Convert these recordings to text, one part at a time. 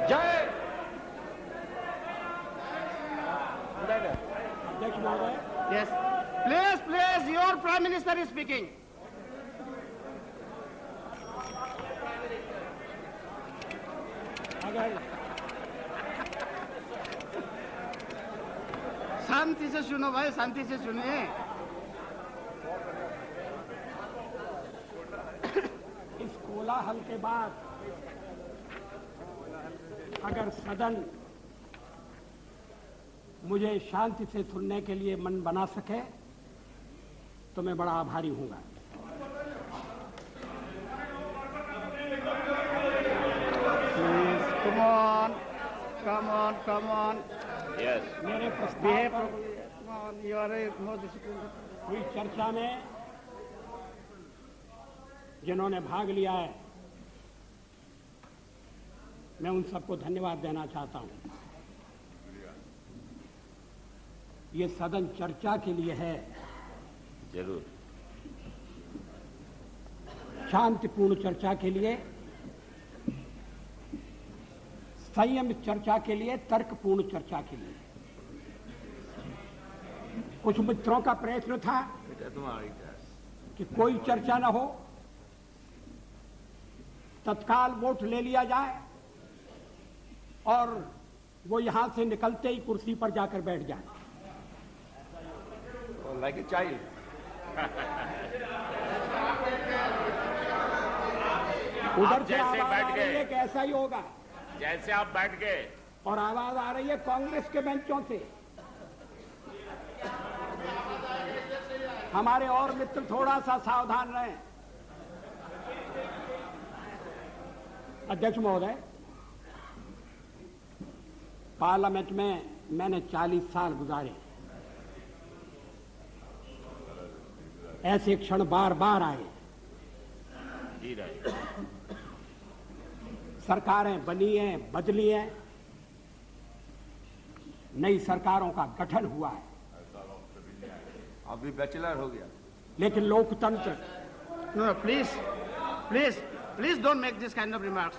जय अध्यक्ष महोदय। Yes. Please, your Prime Minister is speaking. अगर शांति से सुनो भाई, शांति से सुनिए। इस कोलाहल के बाद अगर सदन मुझे शांति से सुनने के लिए मन बना सके तो मैं बड़ा आभारी हूंगा। Come on. यस मेरे प्रस्ताव पर You are more disciplined. हुई चर्चा में जिन्होंने भाग लिया है, मैं उन सबको धन्यवाद देना चाहता हूं। ये सदन चर्चा के लिए है, जरूर शांतिपूर्ण चर्चा के लिए, संयमित चर्चा के लिए, तर्कपूर्ण चर्चा के लिए। कुछ मित्रों का प्रयत्न था कि कोई चर्चा न हो, तत्काल वोट ले लिया जाए और वो यहां से निकलते ही कुर्सी पर जाकर बैठ जाए। Like a child. उधर से जैसे आवाज बैठ आ रही गए। है कि ऐसा ही होगा, जैसे आप बैठ गए और आवाज आ रही है कांग्रेस के बेंचों से। हमारे और मित्र थोड़ा सा सावधान रहें। अध्यक्ष महोदय, पार्लियामेंट में मैंने 40 साल गुजारे। ऐसे क्षण बार बार आए। जी रहे। सरकारें बनी हैं, बदली हैं, नई सरकारों का गठन हुआ है, अभी बैचलर हो गया। लेकिन लोकतंत्र No, please don't make this kind of remarks.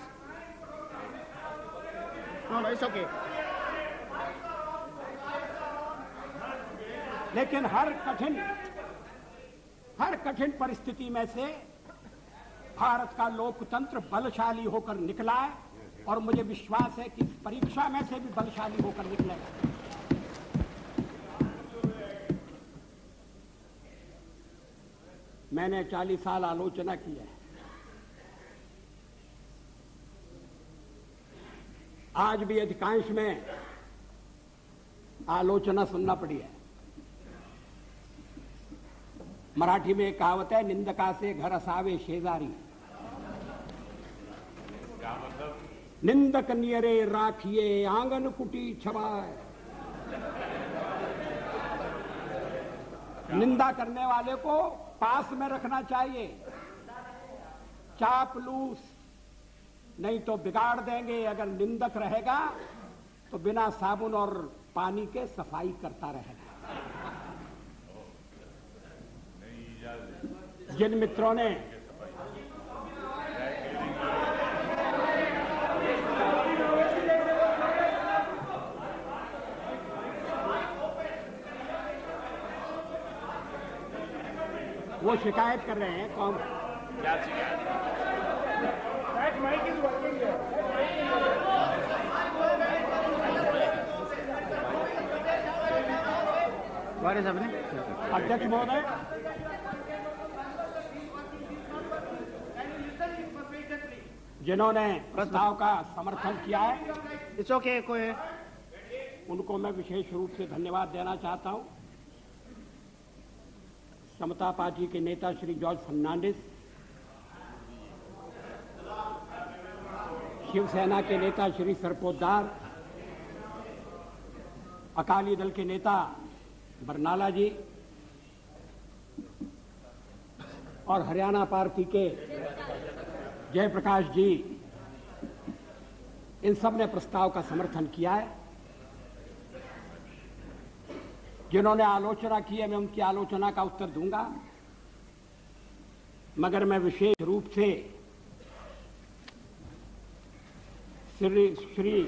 No, it's okay. लेकिन हर कठिन परिस्थिति में से भारत का लोकतंत्र बलशाली होकर निकला है, और मुझे विश्वास है कि इस परीक्षा में से भी बलशाली होकर निकलेगा। मैंने 40 साल आलोचना की है। आज भी अधिकांश में आलोचना सुनना पड़ी है। मराठी में एक कहावत है, निंदका से घर असावे शेजारी। निंदक नियरे राखिए आंगन कुटी छवाए। निंदा करने वाले को पास में रखना चाहिए। चापलूस नहीं तो बिगाड़ देंगे। अगर निंदक रहेगा तो बिना साबुन और पानी के सफाई करता रहेगा। जिन मित्रों ने वो शिकायत कर रहे हैं, कौन? क्या शिकायत? What is happening? अध्यक्ष महोदय, जिन्होंने प्रस्ताव का समर्थन किया है, It's okay, कोई उनको मैं विशेष रूप से धन्यवाद देना चाहता हूं। समता पार्टी के नेता श्री जॉर्ज फर्नांडिस, शिवसेना के नेता श्री सरपोतदार, अकाली दल के नेता बरनाला जी और हरियाणा पार्टी के जयप्रकाश जी, इन सब ने प्रस्ताव का समर्थन किया है। जिन्होंने आलोचना की है, मैं उनकी आलोचना का उत्तर दूंगा, मगर मैं विशेष रूप से श्री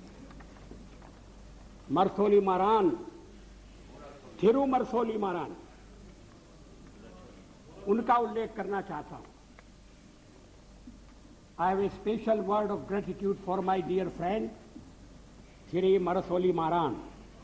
मरसोली मारान, थिरु मरसोली मारान, उनका उल्लेख करना चाहता हूं। I have a special word of gratitude for my dear friend, Thiri Marasoli Maran.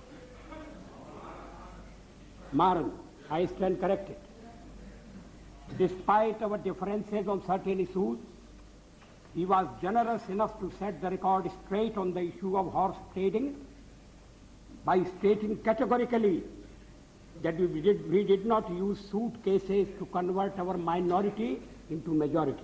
Maran, I stand corrected. Despite our differences on certain issues, he was generous enough to set the record straight on the issue of horse trading by stating categorically that we did not use suitcases to convert our minority into majority.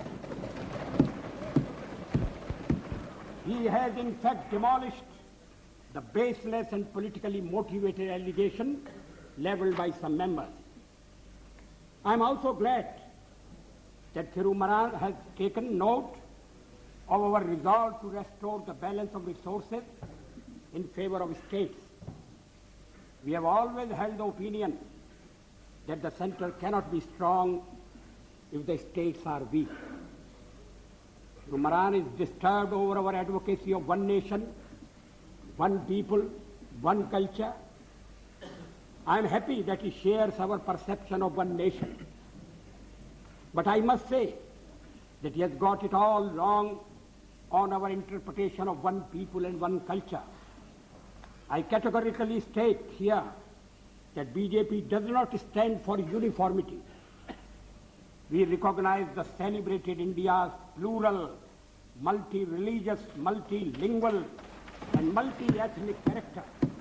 He has in fact demolished the baseless and politically motivated allegation leveled by some members. I am also glad that Thirumaran has taken note of our resolve to restore the balance of resources in favor of states. We have always held the opinion that the center cannot be strong if the states are weak. Thirumaran is disturbed over our advocacy of one nation, one people, one culture. I am happy that he shares our perception of one nation. But I must say that he has got it all wrong on our interpretation of one people and one culture. I categorically state here that BJP does not stand for uniformity. We recognize the celebrated India's plural, multi-religious, multilingual, and multi-ethnic character.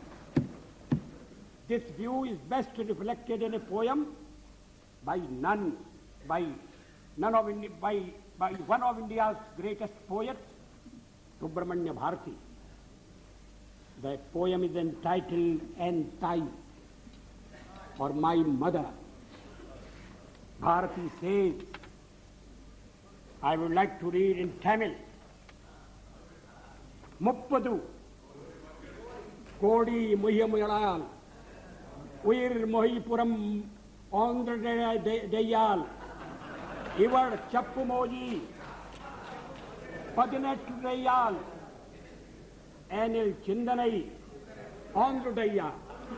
This view is best reflected in a poem by one of India's greatest poets, Subramanya Bharati. The poem is entitled Entai, or My Mother. Bharati says, I would like to read in Tamil. Muppadu Kodi Muhiyamuyalal Uir Mohipuram Andhra Deyal Ivar Chappumoji Padinet Deyal Anil Chindanai Andhra Deyal.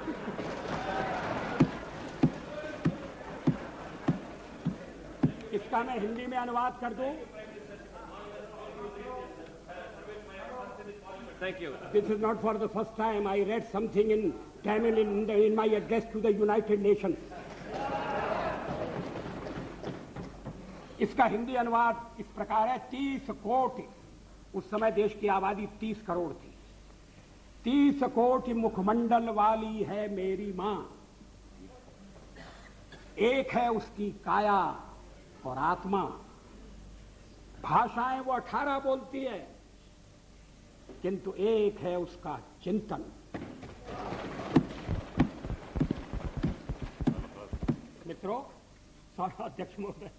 इसका मैं हिंदी में अनुवाद कर दूं। Thank you. This is not for the first time. I read something in Tamil in my address to the United Nations. इसका हिंदी अनुवाद इस प्रकार है, 30 कोटि, उस समय देश की आबादी 30 करोड़ थी। 30 कोटि मुखमंडल वाली है मेरी मां, एक है उसकी काया और आत्मा। भाषाएं वो 18 बोलती है, किंतु एक है उसका चिंतन। मित्रों, अध्यक्ष महोदय,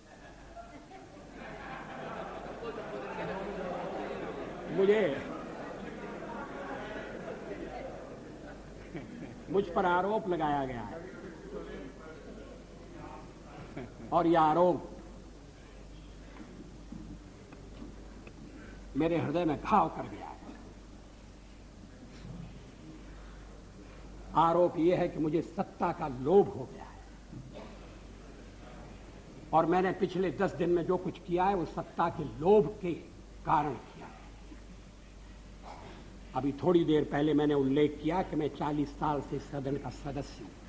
मुझ पर आरोप लगाया गया है और यह आरोप मेरे हृदय में घाव कर गया है। आरोप यह है कि मुझे सत्ता का लोभ हो गया है और मैंने पिछले 10 दिन में जो कुछ किया है वो सत्ता के लोभ के कारण किया है। अभी थोड़ी देर पहले मैंने उल्लेख किया कि मैं 40 साल से सदन का सदस्य हूं।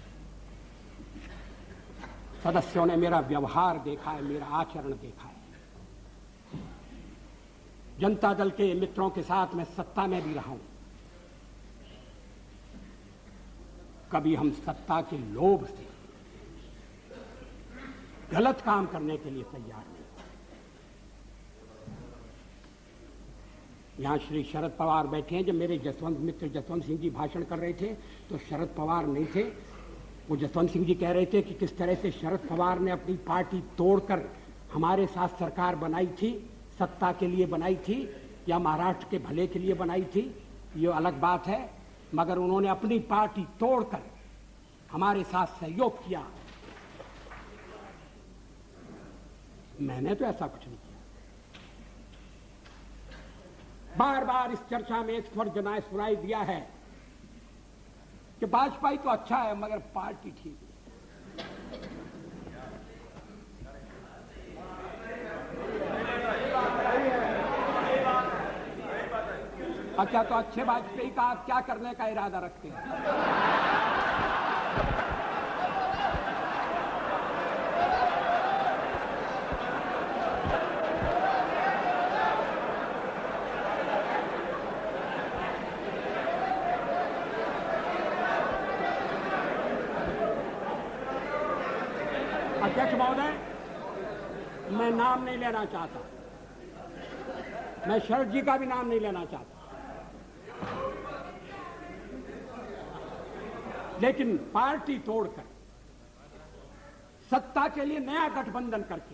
सदस्यों ने मेरा व्यवहार देखा है, मेरा आचरण देखा है। जनता दल के मित्रों के साथ मैं सत्ता में भी रहा हूं। कभी हम सत्ता के लोभ से गलत काम करने के लिए तैयार नहीं। यहां श्री शरद पवार बैठे हैं। जब मेरे मित्र जसवंत सिंह जी भाषण कर रहे थे तो शरद पवार नहीं थे। वो जसवंत सिंह जी कह रहे थे कि किस तरह से शरद पवार ने अपनी पार्टी तोड़कर हमारे साथ सरकार बनाई थी, सत्ता के लिए बनाई थी या महाराष्ट्र के भले के लिए बनाई थी, ये अलग बात है, मगर उन्होंने अपनी पार्टी तोड़कर हमारे साथ सहयोग किया। मैंने तो ऐसा कुछ नहीं किया। बार बार इस चर्चा में एक स्वर सुनाई दिया है कि वाजपेयी तो अच्छा है मगर पार्टी ठीक नहीं। अच्छा, तो अच्छे वाजपेयी का आप क्या करने का इरादा रखते हैं? अध्यक्ष महोदय, मैं नाम नहीं लेना चाहता, मैं शरद जी का भी नाम नहीं लेना चाहता, लेकिन पार्टी तोड़कर सत्ता के लिए नया गठबंधन करके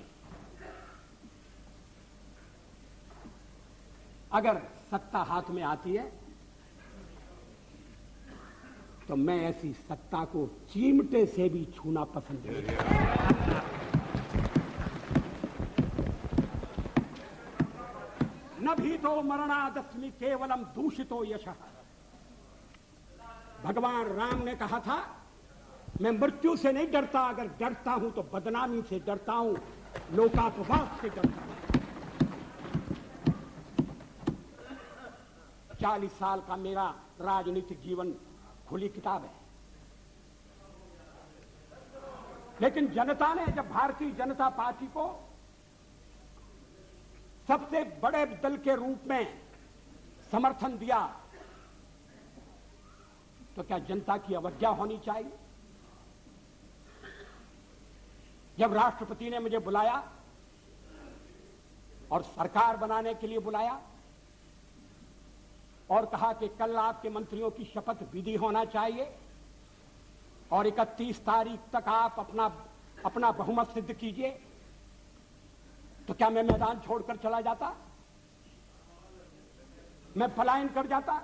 अगर सत्ता हाथ में आती है तो मैं ऐसी सत्ता को चिमटे से भी छूना पसंद नहीं करता। न भीतो मरणादस्मि केवलम दूषितो यशः। भगवान राम ने कहा था, मैं मृत्यु से नहीं डरता, अगर डरता हूं तो बदनामी से डरता हूं, लोकापवाद से डरता हूं। 40 साल का मेरा राजनीतिक जीवन खुली किताब है, लेकिन जनता ने जब भारतीय जनता पार्टी को सबसे बड़े दल के रूप में समर्थन दिया तो क्या जनता की अवज्ञा होनी चाहिए? जब राष्ट्रपति ने मुझे बुलाया और सरकार बनाने के लिए बुलाया और कहा कि कल आपके मंत्रियों की शपथ विधि होना चाहिए और 31 तारीख तक आप अपना बहुमत सिद्ध कीजिए, तो क्या मैं मैदान छोड़कर चला जाता? मैं पलायन कर जाता?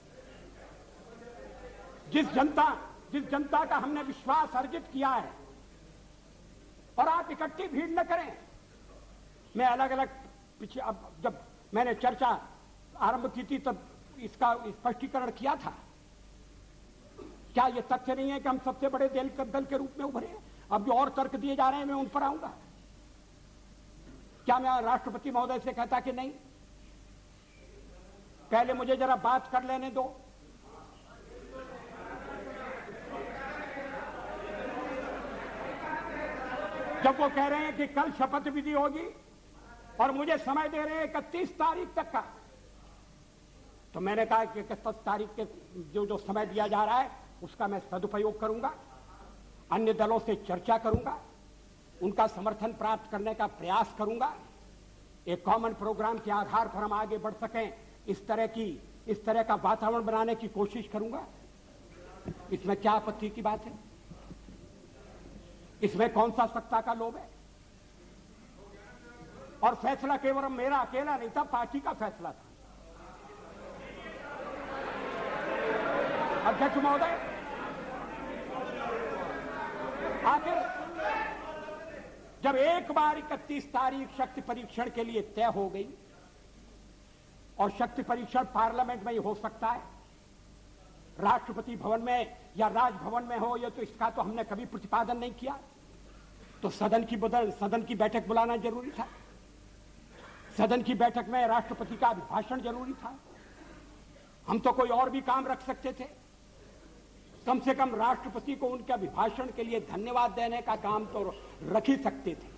जिस जनता का हमने विश्वास अर्जित किया है, और आप इकट्ठी भीड़ न करें। मैं अलग अलग पीछे, अब जब मैंने चर्चा आरंभ की थी तब इसका स्पष्टीकरण किया था। क्या यह तथ्य नहीं है कि हम सबसे बड़े दल के रूप में उभरे हैं? अब जो और तर्क दिए जा रहे हैं मैं उन पर आऊंगा। क्या मैं राष्ट्रपति महोदय से कहता कि नहीं, पहले मुझे जरा बात कर लेने दो, जब वो कह रहे हैं कि कल शपथ विधि होगी और मुझे समय दे रहे हैं 31 तारीख तक का, तो मैंने कहा कि 31 तारीख के जो समय दिया जा रहा है उसका मैं सदुपयोग करूंगा, अन्य दलों से चर्चा करूंगा, उनका समर्थन प्राप्त करने का प्रयास करूंगा, एक कॉमन प्रोग्राम के आधार पर हम आगे बढ़ सकें, इस तरह का वातावरण बनाने की कोशिश करूंगा। इसमें क्या आपत्ति की बात है? इसमें कौन सा सत्ता का लोभ है? और फैसला केवल मेरा अकेला नहीं था, पार्टी का फैसला था। अध्यक्ष महोदय, आखिर जब एक बार 31 तारीख शक्ति परीक्षण के लिए तय हो गई, और शक्ति परीक्षण पार्लियामेंट में ही हो सकता है, राष्ट्रपति भवन में या राजभवन में हो, ये तो इसका तो हमने कभी प्रतिपादन नहीं किया, तो सदन की बैठक बुलाना जरूरी था। सदन की बैठक में राष्ट्रपति का अभिभाषण जरूरी था। हम तो कोई और भी काम रख सकते थे, कम से कम राष्ट्रपति को उनके अभिभाषण के लिए धन्यवाद देने का काम तो रख ही सकते थे।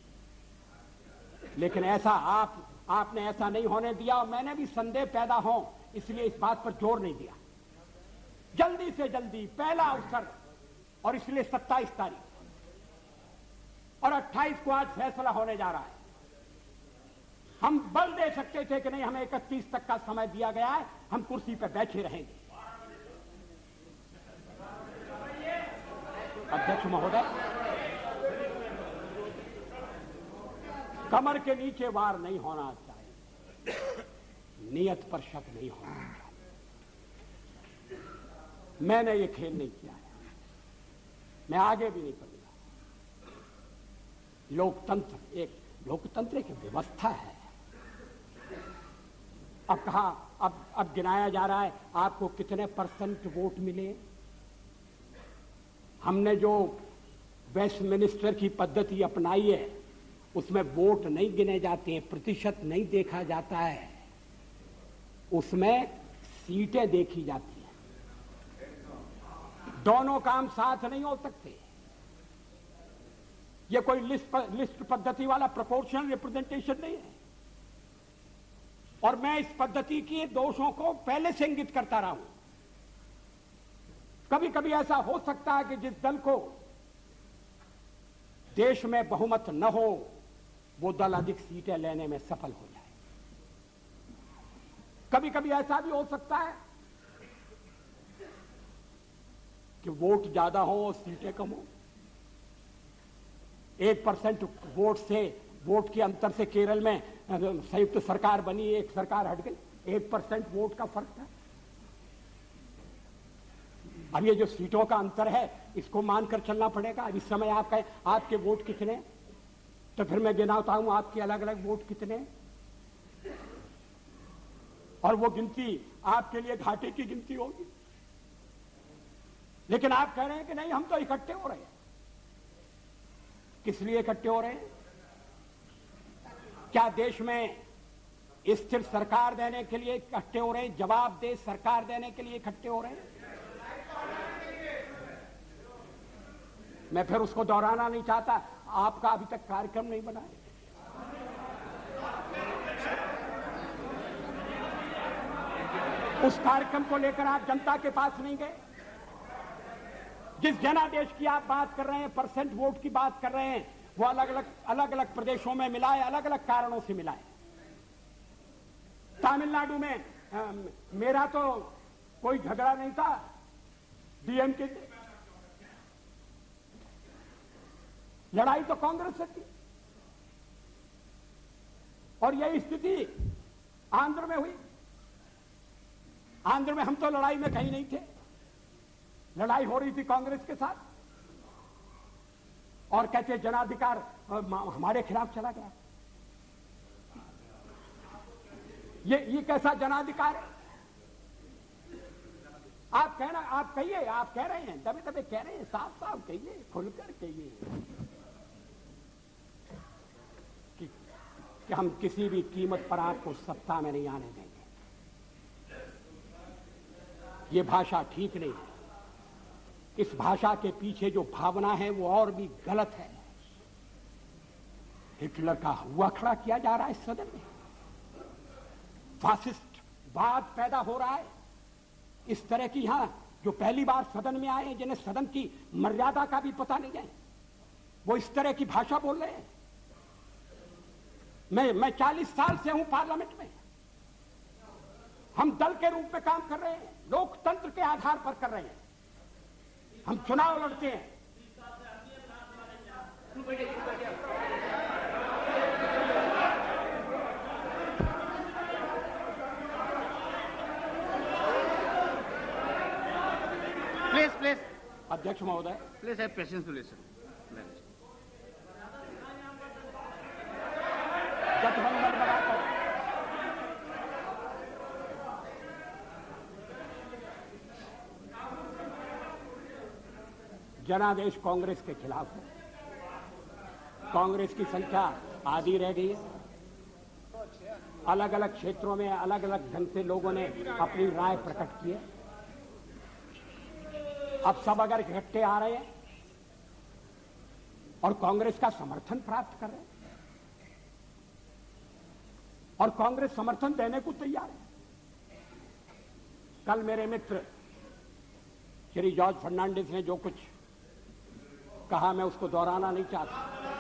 लेकिन ऐसा आपने ऐसा नहीं होने दिया, और मैंने भी संदेह पैदा हो इसलिए इस बात पर जोर नहीं दिया। जल्दी से जल्दी पहला अवसर, और इसलिए 27 तारीख और 28 को आज फैसला होने जा रहा है। हम बल दे सकते थे कि नहीं, हमें 31 तक का समय दिया गया है, हम कुर्सी पर बैठे रहेंगे। अध्यक्ष महोदय, कमर के नीचे वार नहीं होना चाहिए, नियत पर शक नहीं होना चाहिए। मैंने ये खेल नहीं किया है, मैं आगे भी नहीं करूंगा। लोकतंत्र एक व्यवस्था है, अब कहा, अब गिनाया जा रहा है आपको कितने % वोट मिले। हमने जो वेस्टमिनिस्टर की पद्धति अपनाई है उसमें वोट नहीं गिने जाते हैं, प्रतिशत नहीं देखा जाता है, उसमें सीटें देखी जाती हैं। दोनों काम साथ नहीं हो सकते। ये कोई लिस्ट पद्धति वाला प्रोपोर्शनल रिप्रेजेंटेशन नहीं है। और मैं इस पद्धति के दोषों को पहले से इंगित करता रहा हूं। कभी कभी ऐसा हो सकता है कि जिस दल को देश में बहुमत न हो वो दल अधिक सीटें लेने में सफल हो जाए। कभी कभी ऐसा भी हो सकता है कि वोट ज्यादा हो और सीटें कम हो। 1% वोट के अंतर से केरल में संयुक्त सरकार बनी, एक सरकार हट गई, 1% वोट का फर्क था। अब ये जो सीटों का अंतर है इसको मानकर चलना पड़ेगा। अब इस समय आप कहें आपके वोट कितने, तो फिर मैं गिनाता हूं आपके अलग अलग वोट कितने, और वो गिनती आपके लिए घाटे की गिनती होगी। लेकिन आप कह रहे हैं कि नहीं, हम तो इकट्ठे हो रहे हैं। किस लिए इकट्ठे हो रहे हैं? क्या देश में स्थिर सरकार देने के लिए इकट्ठे हो रहे हैं? जवाबदेह सरकार देने के लिए इकट्ठे हो रहे हैं? मैं फिर उसको दोहराना नहीं चाहता, आपका अभी तक कार्यक्रम नहीं बना है। उस कार्यक्रम को लेकर आप जनता के पास नहीं गए। जिस जनादेश की आप बात कर रहे हैं, % वोट की बात कर रहे हैं, वो अलग अलग प्रदेशों में मिला है, अलग अलग कारणों से मिला है। तमिलनाडु में मेरा तो कोई झगड़ा नहीं था डीएमके से, लड़ाई तो कांग्रेस से थी। और यही स्थिति आंध्र में हुई। आंध्र में हम तो लड़ाई में कहीं नहीं थे, लड़ाई हो रही थी कांग्रेस के साथ, और कहते जनाधिकार हमारे खिलाफ चला गया। ये कैसा जनाधिकार है? आप कहना, आप कहिए, आप कह रहे हैं, दबे दबे कह रहे हैं, साफ साफ कहिए, खुलकर कहिए कि हम किसी भी कीमत पर आपको सत्ता में नहीं आने देंगे। ये भाषा ठीक नहीं है। इस भाषा के पीछे जो भावना है वो और भी गलत है। हिटलर का हुआ खड़ा किया जा रहा है इस सदन में, फासिस्ट वाद पैदा हो रहा है। इस तरह की यहां जो पहली बार सदन में आए हैं, जिन्हें सदन की मर्यादा का भी पता नहीं है, वो इस तरह की भाषा बोल रहे हैं। मैं 40 साल से हूं पार्लियामेंट में। हम दल के रूप में काम कर रहे हैं, लोकतंत्र के आधार पर कर रहे हैं। हम चुनाव लड़ते हैं। Please. अध्यक्ष महोदय, Please have patience to listen. गठबंधन बनाकर जनादेश कांग्रेस के खिलाफ है। कांग्रेस की संख्या आधी रह गई है। अलग अलग क्षेत्रों में अलग अलग ढंग से लोगों ने अपनी राय प्रकट की है। अब सब अगर इकट्ठे आ रहे हैं और कांग्रेस का समर्थन प्राप्त कर रहे हैं, और कांग्रेस समर्थन देने को तैयार है। कल मेरे मित्र श्री जॉर्ज फर्नांडिस ने जो कुछ कहा, मैं उसको दोहराना नहीं चाहता।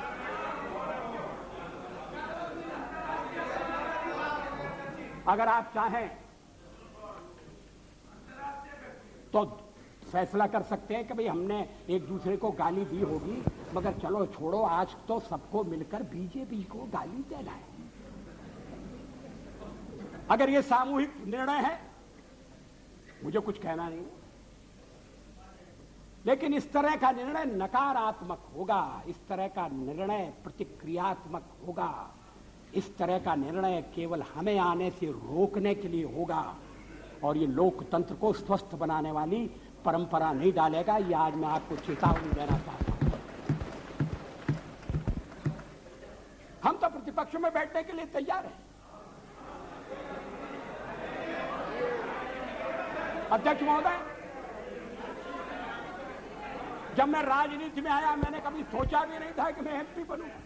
अगर आप चाहें तो फैसला कर सकते हैं कि भाई हमने एक दूसरे को गाली दी होगी, मगर चलो छोड़ो, आज तो सबको मिलकर बीजेपी को गाली देना है। अगर ये सामूहिक निर्णय है, मुझे कुछ कहना नहीं, लेकिन इस तरह का निर्णय नकारात्मक होगा, इस तरह का निर्णय प्रतिक्रियात्मक होगा। इस तरह का निर्णय केवल हमें आने से रोकने के लिए होगा और ये लोकतंत्र को स्वस्थ बनाने वाली परंपरा नहीं डालेगा। ये आज मैं आपको चेतावनी देना चाहता हूं। हम तो प्रतिपक्ष में बैठने के लिए तैयार हैं। अध्यक्ष महोदय, जब मैं राजनीति में आया मैंने कभी सोचा भी नहीं था कि मैं एमपी बनूंगा।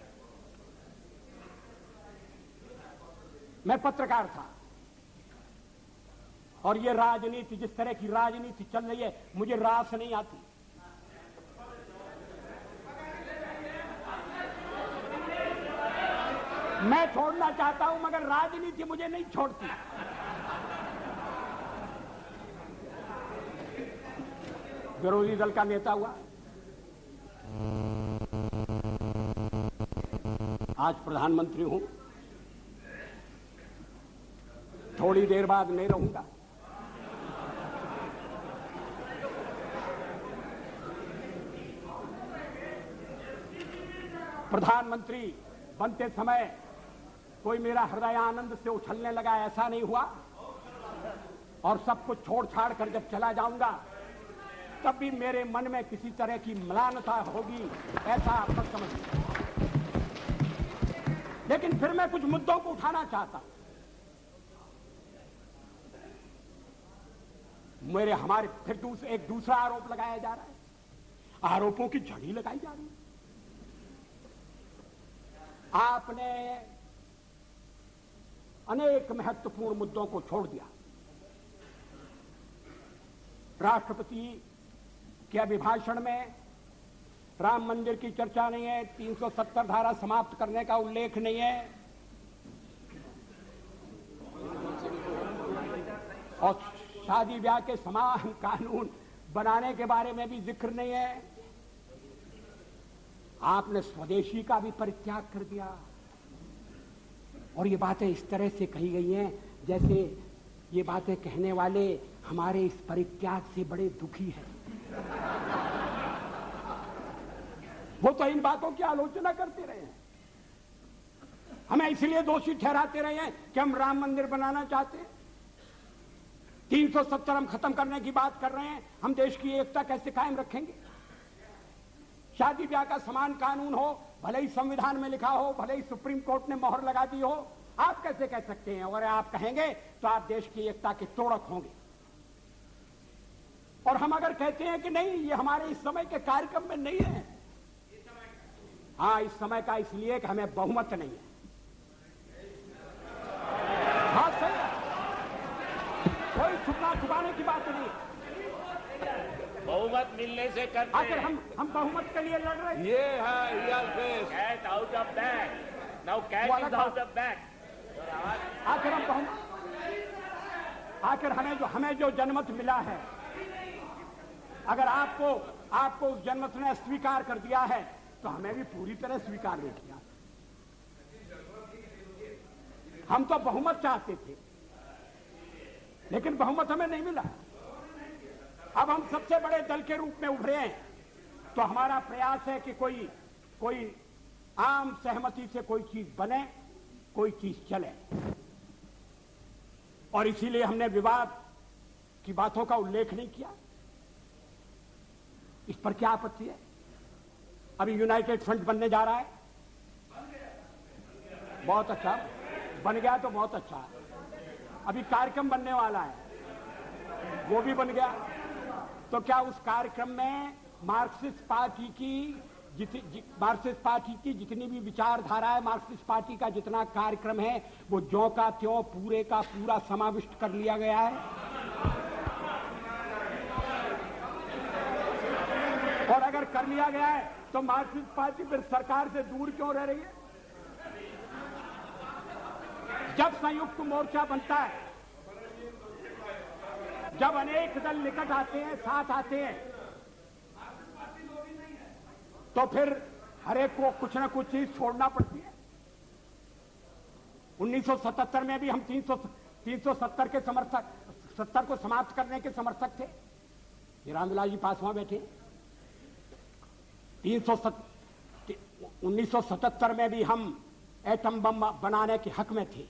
मैं पत्रकार था और ये राजनीति, जिस तरह की राजनीति चल रही है, मुझे रास नहीं आती। मैं छोड़ना चाहता हूं मगर राजनीति मुझे नहीं छोड़ती। विरोधी दल का नेता हुआ, आज प्रधानमंत्री हूं, थोड़ी देर बाद नहीं रहूंगा। प्रधानमंत्री बनते समय कोई मेरा हृदय आनंद से उछलने लगा, ऐसा नहीं हुआ। और सब कुछ छोड़ छाड़ कर जब चला जाऊंगा तब भी मेरे मन में किसी तरह की म्लानता होगी, ऐसा आप मत समझिए। लेकिन फिर मैं कुछ मुद्दों को उठाना चाहता हूं। हमारे फिर एक दूसरा आरोप लगाया जा रहा है। आरोपों की झड़ी लगाई जा रही है। आपने अनेक महत्वपूर्ण मुद्दों को छोड़ दिया। राष्ट्रपति के अभिभाषण में राम मंदिर की चर्चा नहीं है, 370 धारा समाप्त करने का उल्लेख नहीं है और शादी ब्याह के समान कानून बनाने के बारे में भी जिक्र नहीं है। आपने स्वदेशी का भी परित्याग कर दिया और ये बातें इस तरह से कही गई हैं जैसे ये बातें कहने वाले हमारे इस परित्याग से बड़े दुखी हैं। वो तो इन बातों की आलोचना करते रहे हैं, हमें इसलिए दोषी ठहराते रहे हैं कि हम राम मंदिर बनाना चाहते हैं। 370 हम खत्म करने की बात कर रहे हैं। हम देश की एकता कैसे कायम रखेंगे? शादी ब्याह का समान कानून हो, भले ही संविधान में लिखा हो, भले ही सुप्रीम कोर्ट ने मोहर लगा दी हो, आप कैसे कह सकते हैं? अगर आप कहेंगे तो आप देश की एकता के तोड़क होंगे। और हम अगर कहते हैं कि नहीं, ये हमारे इस समय के कार्यक्रम में नहीं है, हाँ इस समय का इसलिए कि हमें बहुमत नहीं है। हाँ सही है, कोई छुपना छुपाने की बात नहीं। बहुमत मिलने से करते आखिर हम बहुमत के लिए लड़ रहे हैं। ये है cat out of bag, now cat is out of bag. आखिर हम बहुमत, आखिर हमें जो जनमत मिला है, अगर आपको उस जनमत ने स्वीकार कर दिया है तो हमें भी पूरी तरह स्वीकार नहीं किया। हम तो बहुमत चाहते थे लेकिन बहुमत हमें नहीं मिला। अब हम सबसे बड़े दल के रूप में उभरे हैं तो हमारा प्रयास है कि कोई आम सहमति से कोई चीज बने, कोई चीज चले। और इसीलिए हमने विवाद की बातों का उल्लेख नहीं किया। इस पर क्या आपत्ति है? अभी यूनाइटेड फ्रंट बनने जा रहा है, बहुत अच्छा, बन गया तो बहुत अच्छा। अभी कार्यक्रम बनने वाला है, वो भी बन गया। तो क्या उस कार्यक्रम में मार्क्सिस्ट पार्टी की जितनी भी विचारधारा है, मार्क्सिस्ट पार्टी का जितना कार्यक्रम है, वो ज्यों का त्यों पूरे का पूरा समाविष्ट कर लिया गया है। और अगर कर लिया गया है तो मार्क्सिस्ट पार्टी फिर सरकार से दूर क्यों रह रही है? जब संयुक्त मोर्चा बनता है, जब अनेक दल निकट आते हैं, साथ आते हैं, तो फिर हरेक को कुछ न कुछ चीज छोड़ना पड़ती है। 1977 में भी हम 370 के समर्थक, 70 को समाप्त करने के समर्थक थे। ये रामविलास जी पासवान बैठे। 1977 में भी हम एटम बम बनाने के हक में थे।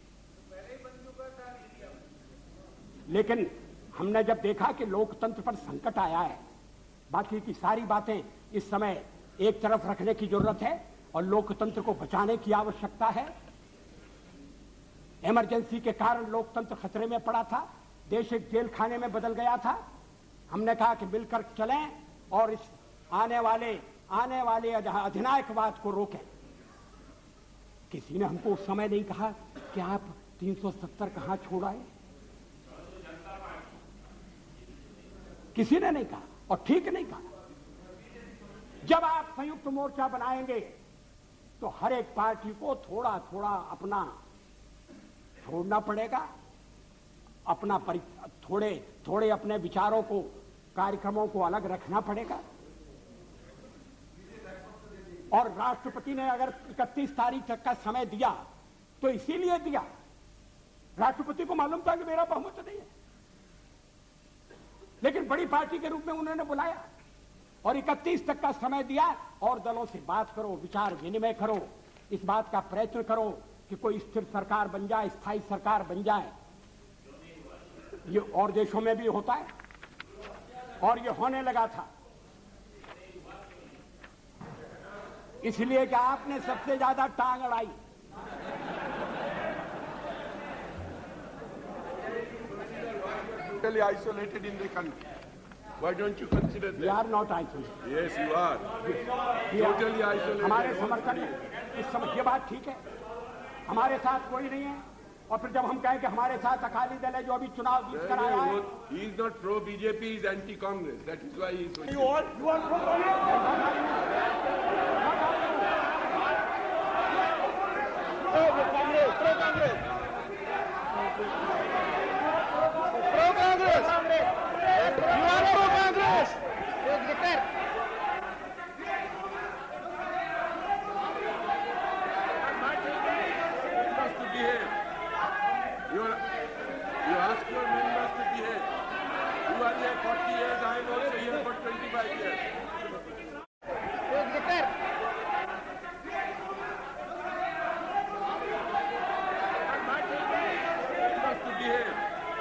लेकिन हमने जब देखा कि लोकतंत्र पर संकट आया है, बाकी की सारी बातें इस समय एक तरफ रखने की जरूरत है और लोकतंत्र को बचाने की आवश्यकता है। इमरजेंसी के कारण लोकतंत्र खतरे में पड़ा था, देश एक जेल खाने में बदल गया था। हमने कहा कि मिलकर चलें और इस आने वाले अधिनायकवाद को रोकें। किसी ने हमको उस समय नहीं कहा कि आप 370 कहां छोड़ आए, किसी ने नहीं कहा और ठीक नहीं कहा। जब आप संयुक्त मोर्चा बनाएंगे तो हर एक पार्टी को थोड़ा थोड़ा अपना छोड़ना पड़ेगा, अपना थोड़े अपने विचारों को, कार्यक्रमों को अलग रखना पड़ेगा। और राष्ट्रपति ने अगर 31 तारीख तक का समय दिया तो इसीलिए दिया, राष्ट्रपति को मालूम था कि मेरा बहुमत नहीं है, लेकिन बड़ी पार्टी के रूप में उन्होंने बुलाया और 31 तक का समय दिया। और दलों से बात करो, विचार विनिमय करो, इस बात का प्रयत्न करो कि कोई स्थिर सरकार बन जाए, स्थायी सरकार बन जाए। ये और देशों में भी होता है और ये होने लगा था। इसलिए कि आपने सबसे ज्यादा टांग अड़ाई। Totally isolated in the country. Why don't you consider that? We are not isolated. Yes, you are. Totally isolated. हमारे समर्थन में इस समय ये बात ठीक है, हमारे साथ कोई नहीं है। और फिर जब हम कहें कि हमारे साथ अकाली दल है जो अभी चुनाव जीत कर आया है, He is not pro BJP, he is anti Congress. That is why he is. you are pro Congress. Pro Congress. Pro Congress. You are pro Congress. Members to behave. You ask your members to behave. You are here 40 years, I am also here for 25 years. Members to behave.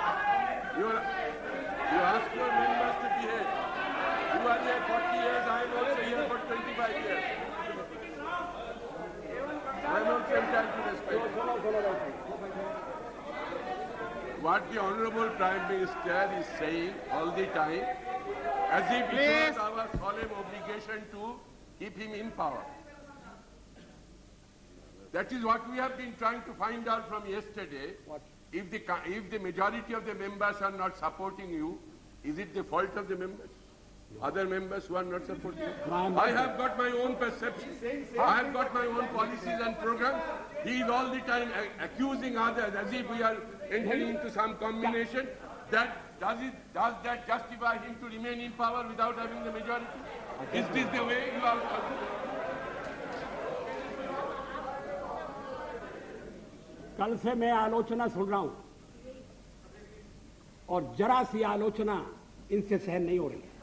You ask your members to behave. You are here 40 years, I am also here for 25 years. I am also entitled to respect. What the Honorable Prime Minister is saying all the time, as if it was our solemn obligation to keep him in power. That is what we have been trying to find out from yesterday. If the majority of the members are not supporting you, is it the fault of the members? Other members who are not supporting you? I have got my own perception. I have got my own policies and programs. He is all the time accusing others as if we are entering into some combination. Does that justify him to remain in power without having the majority? Is this the way you are? कल से मैं आलोचना सुन रहा हूं और जरा सी आलोचना इनसे सहन नहीं हो रही है।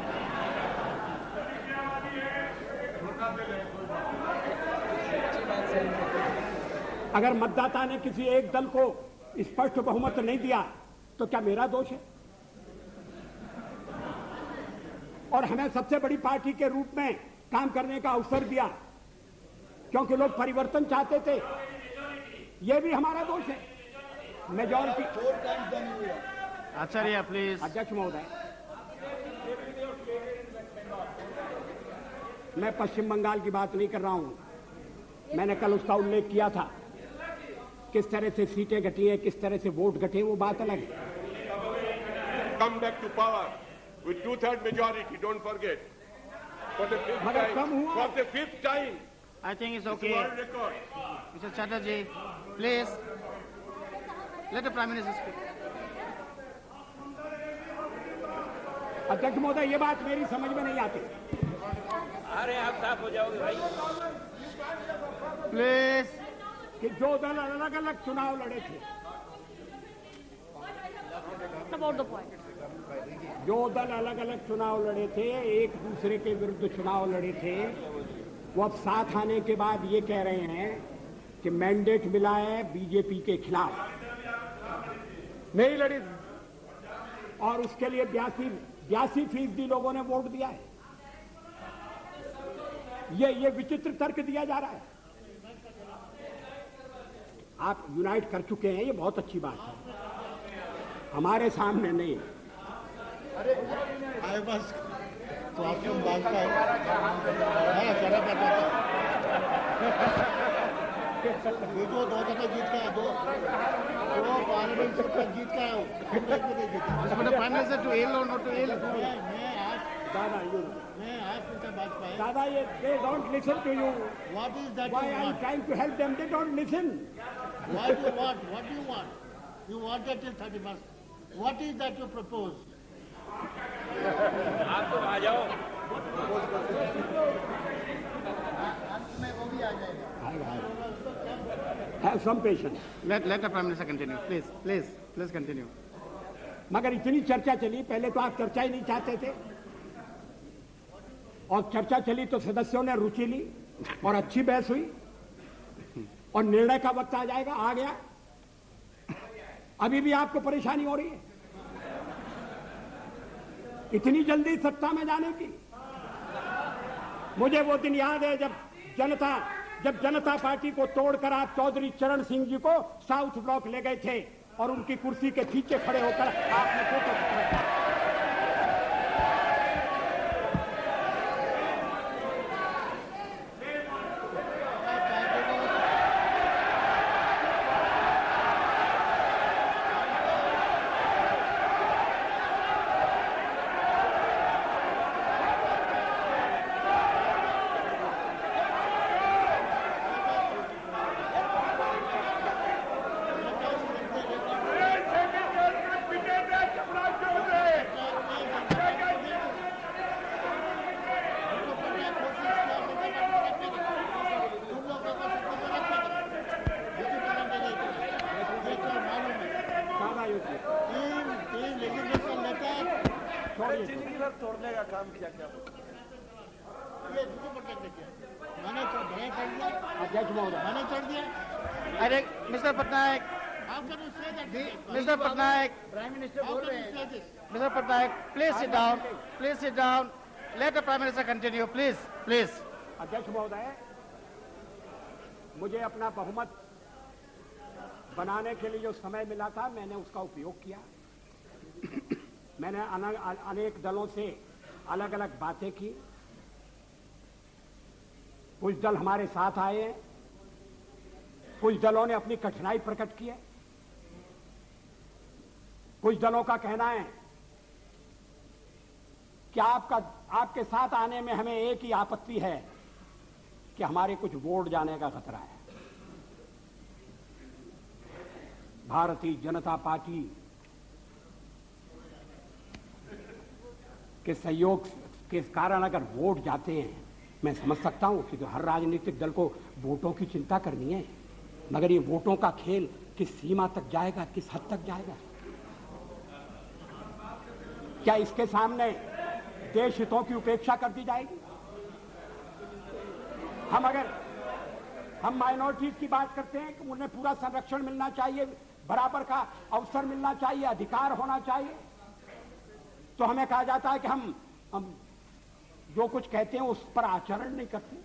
अगर मतदाता ने किसी एक दल को स्पष्ट बहुमत नहीं दिया तो क्या मेरा दोष है? और हमें सबसे बड़ी पार्टी के रूप में काम करने का अवसर दिया क्योंकि लोग परिवर्तन चाहते थे, ये भी हमारा दोष है। मेजॉरिटी। आचार्य प्लीज। अध्यक्ष महोदय, मैं पश्चिम बंगाल की बात नहीं कर रहा हूं। मैंने कल उसका उल्लेख किया था, किस तरह से सीटें घटी हैं, किस तरह से वोट घटे, वो बात अलग है। Come back to power with 2/3 majority. Don't forget. For the fifth मगर time. कम हुआ। For the fifth time. I think it's It's okay. world record. Mr. Chatterjee, please let the Prime Minister speak. अध्यक्ष महोदय, ये बात मेरी समझ में नहीं आती। अरे आप साफ हो जाओगे भाई। Please. कि जो दल अलग अलग चुनाव लड़े थे, जो दल अलग अलग चुनाव लड़े थे, एक दूसरे के विरुद्ध चुनाव लड़े थे, वो अब साथ आने के बाद ये कह रहे हैं कि मैंडेट मिला है बीजेपी के खिलाफ, नहीं लड़ी। और उसके लिए 82% लोगों ने वोट दिया है। ये विचित्र तर्क दिया जा रहा है। आप यूनाइट कर चुके हैं, ये बहुत अच्छी बात है, हमारे सामने नहीं। आए बस तो आपको मांगता है करा करता था। जो 2 दफा जीत का है, दो पार्लियामेंट से जीत का है, प्राइम मिनिस्टर टू एल और नॉट टू एल। मैं आज मिस्टर वाजपेयी, दादा, ये they don't listen to you. what is that Why you I'm want? trying to help them, they don't listen. What do you want? What do you want? You want that till 31st. What is that you propose? आप तो आ जाओ। अंत में वो भी आ जाएगा। Have some patience. Let the Prime Minister continue. Please continue. मगर इतनी चर्चा चली, पहले तो आप चर्चा ही नहीं चाहते थे, और चर्चा चली तो सदस्यों ने रुचि ली और अच्छी बहस हुई, और निर्णय का वक्त आ जाएगा, आ गया। अभी भी आपको परेशानी हो रही है इतनी जल्दी सत्ता में जाने की। मुझे वो दिन याद है जब जनता पार्टी को तोड़कर आप चौधरी चरण सिंह जी को साउथ ब्लॉक ले गए थे और उनकी कुर्सी के पीछे खड़े होकर आपने फोटो खिंचवाया। तोड़ने का काम किया क्या? ये दूसरे प्रोटेक्ट किया, मैंने तो भय कर दिया, अध्यक्ष महोदय, मैंने कर दिया। अरे mister Patnaik, How can you say that? Mister Patnaik, prime minister बोल रहे हैं। Mr. Patnaik, please sit down. Please sit down. Let the Prime Minister continue. Please. अध्यक्ष महोदय, मुझे अपना बहुमत बनाने के लिए जो समय मिला था, मैंने उसका उपयोग किया। मैंने अनेक दलों से अलग अलग बातें की। कुछ दल हमारे साथ आए हैं, कुछ दलों ने अपनी कठिनाई प्रकट की है। कुछ दलों का कहना है कि आपके साथ आने में हमें एक ही आपत्ति है कि हमारे कुछ वोट जाने का खतरा है। भारतीय जनता पार्टी के सहयोग के कारण अगर वोट जाते हैं, मैं समझ सकता हूं कि हर राजनीतिक दल को वोटों की चिंता करनी है, मगर ये वोटों का खेल किस सीमा तक जाएगा, किस हद तक जाएगा? क्या इसके सामने देश हितों की उपेक्षा कर दी जाएगी? हम माइनॉरिटीज की बात करते हैं कि उन्हें पूरा संरक्षण मिलना चाहिए, बराबर का अवसर मिलना चाहिए, अधिकार होना चाहिए, तो हमें कहा जाता है कि हम जो कुछ कहते हैं उस पर आचरण नहीं करते।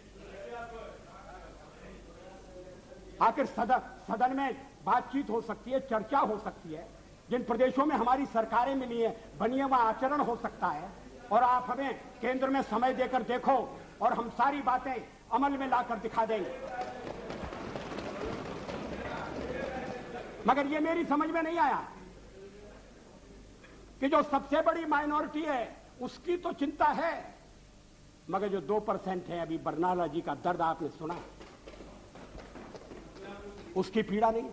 आखिर सदन में बातचीत हो सकती है, चर्चा हो सकती है, जिन प्रदेशों में हमारी सरकारें मिली है बनी है, वहां आचरण हो सकता है, और आप हमें केंद्र में समय देकर देखो और हम सारी बातें अमल में लाकर दिखा देंगे। मगर ये मेरी समझ में नहीं आया कि जो सबसे बड़ी माइनॉरिटी है उसकी तो चिंता है, मगर जो 2% है, अभी बरनाला जी का दर्द आपने सुना, उसकी पीड़ा नहीं।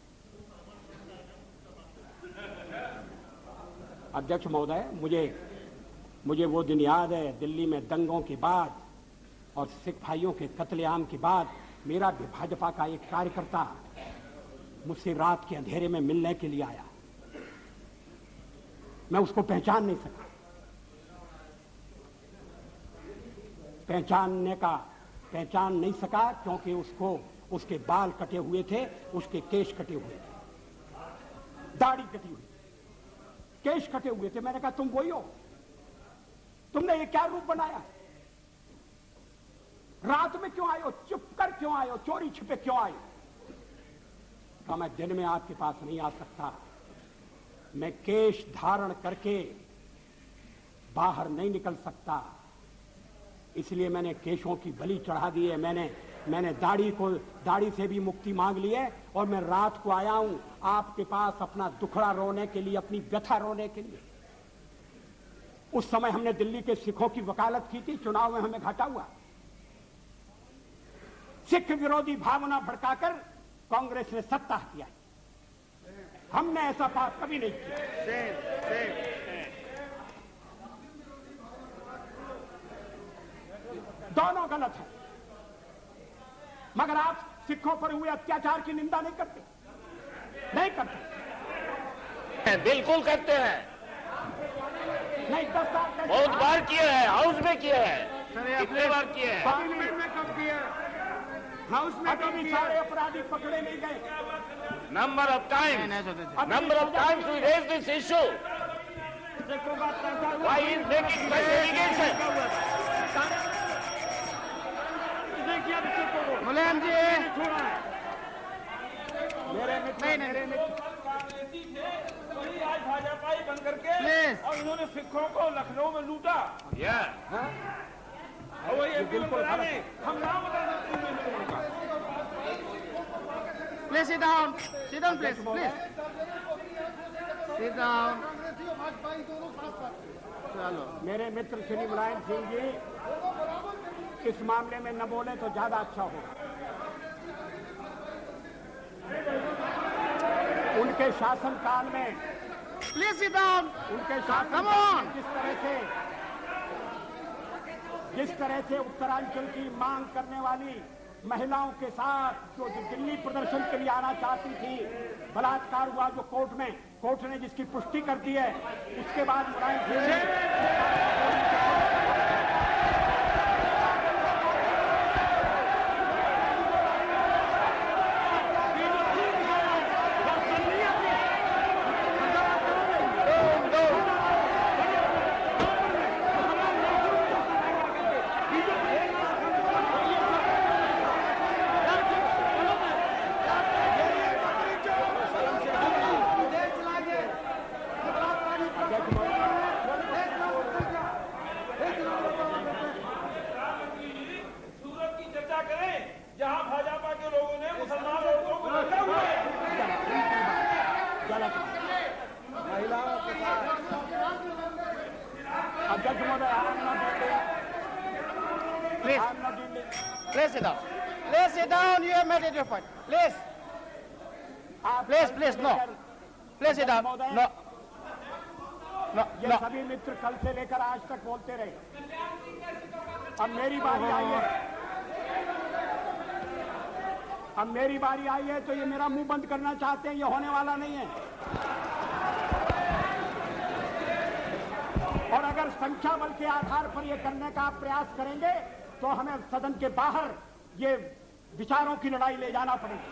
अध्यक्ष महोदय, मुझे वो दिन याद है, दिल्ली में दंगों के बाद और सिख भाइयों के कत्लेआम के बाद मेरा भी भाजपा का एक कार्यकर्ता मुझसे रात के अंधेरे में मिलने के लिए आया। मैं उसको पहचान नहीं सका। पहचान नहीं सका क्योंकि उसके बाल कटे हुए थे, उसके केश कटे हुए थे, दाढ़ी कटी हुई, केश कटे हुए थे। मैंने कहा तुम वही हो? तुमने ये क्या रूप बनाया? रात में क्यों आए हो? चुप कर क्यों आए हो? चोरी छिपे क्यों आए? कहा मैं दिन में आपके पास नहीं आ सकता, मैं केश धारण करके बाहर नहीं निकल सकता, इसलिए मैंने केशों की बलि चढ़ा दी है। मैंने दाढ़ी से भी मुक्ति मांग ली है और मैं रात को आया हूं आपके पास अपना दुखड़ा रोने के लिए, अपनी व्यथा रोने के लिए। उस समय हमने दिल्ली के सिखों की वकालत की थी, चुनाव में हमें घाटा हुआ। सिख विरोधी भावना भड़काकर कांग्रेस ने सत्ता किया, हमने ऐसा बात कभी नहीं किया। दोनों गलत है, मगर आप सिखों पर हुए अत्याचार की निंदा नहीं करते? नहीं करते? बिल्कुल करते हैं, नहीं 10 साल बहुत बार किया है, हाउस में किया है, कितने बार किया है? पार्लियामेंट में कब किया? हाउस में कभी सारे अपराधी पकड़े नहीं गए? Number of times we raise this issue. Why is making such allegation? मुलायम जी, वही आज भाजपा ही बन करके Please. और इन्होंने सिखों को लखनऊ में लूटा। और वही एमपी बना रहे, हम नाम बता सकते हैं। Please sit down, please sit down. चलो, मेरे मित्र श्री मुलायम सिंह जी इस मामले में न बोले तो ज्यादा अच्छा होगा। उनके शासनकाल में, प्लीज सिट डाउन। उनके Come शासनकाल on. में जिस तरह से उत्तरांचल की मांग करने वाली महिलाओं के साथ जो दिल्ली प्रदर्शन के लिए आना चाहती थी, बलात्कार हुआ जो कोर्ट ने जिसकी पुष्टि कर दी है, उसके बाद Mulayam Singh Please sit down. You have made your point. Please, no. Please sit down. No. ये सभी मित्र कल से लेकर आज तक बोलते रहे। अब मेरी बारी आई है तो ये मेरा मुंह बंद करना चाहते हैं, ये होने वाला नहीं है। और अगर संख्या बल के आधार पर ये करने का आप प्रयास करेंगे तो हमें सदन के बाहर ये विचारों की लड़ाई ले जाना पड़ेगी।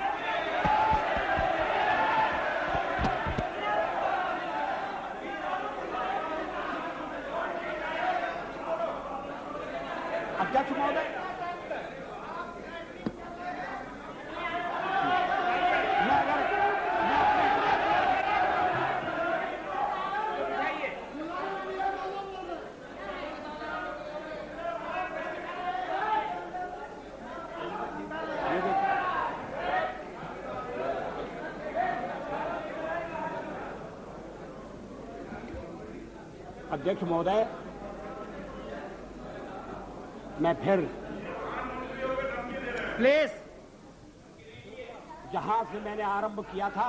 अध्यक्ष महोदय, अध्यक्ष महोदय, मैं फिर Please. जहां से मैंने आरंभ किया था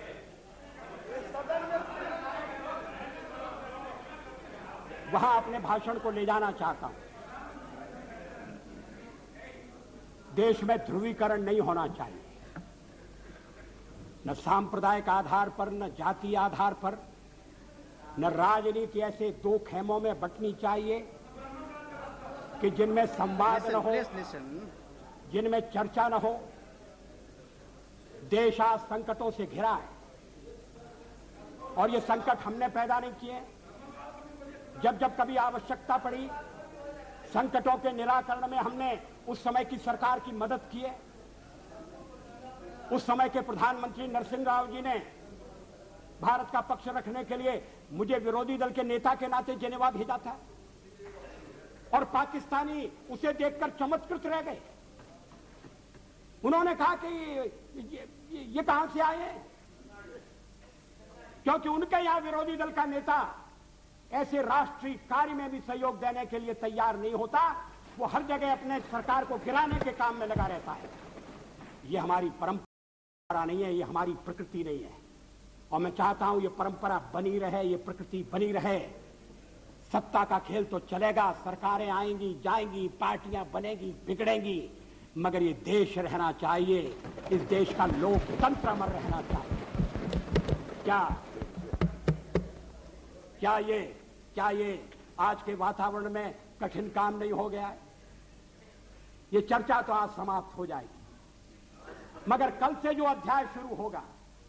वहां अपने भाषण को ले जाना चाहता हूं। देश में ध्रुवीकरण नहीं होना चाहिए, न सांप्रदायिक आधार पर, न जातीय आधार पर, न राजनीति ऐसे दो खेमों में बंटनी चाहिए कि जिनमें संवाद न हो, Listen. जिनमें चर्चा न हो, देश आज संकटों से घिरा है और ये संकट हमने पैदा नहीं किए। जब जब कभी आवश्यकता पड़ी संकटों के निराकरण में हमने उस समय की सरकार की मदद की है। उस समय के प्रधानमंत्री नरसिंह राव जी ने भारत का पक्ष रखने के लिए मुझे विरोधी दल के नेता के नाते जेनेवा भेजा था और पाकिस्तानी उसे देखकर चमत्कृत रह गए। उन्होंने कहा कि ये कहां से आए हैं, क्योंकि उनके यहां विरोधी दल का नेता ऐसे राष्ट्रीय कार्य में भी सहयोग देने के लिए तैयार नहीं होता। वो हर जगह अपने सरकार को गिराने के काम में लगा रहता है। ये हमारी परंपरा नहीं है, ये हमारी प्रकृति नहीं है और मैं चाहता हूं ये परंपरा बनी रहे, ये प्रकृति बनी रहे। सत्ता का खेल तो चलेगा, सरकारें आएंगी जाएंगी, पार्टियां बनेगी बिगड़ेंगी, मगर ये देश रहना चाहिए, इस देश का लोकतंत्र अमर रहना चाहिए। क्या ये आज के वातावरण में कठिन काम नहीं हो गया है? ये चर्चा तो आज समाप्त हो जाएगी, मगर कल से जो अध्याय शुरू होगा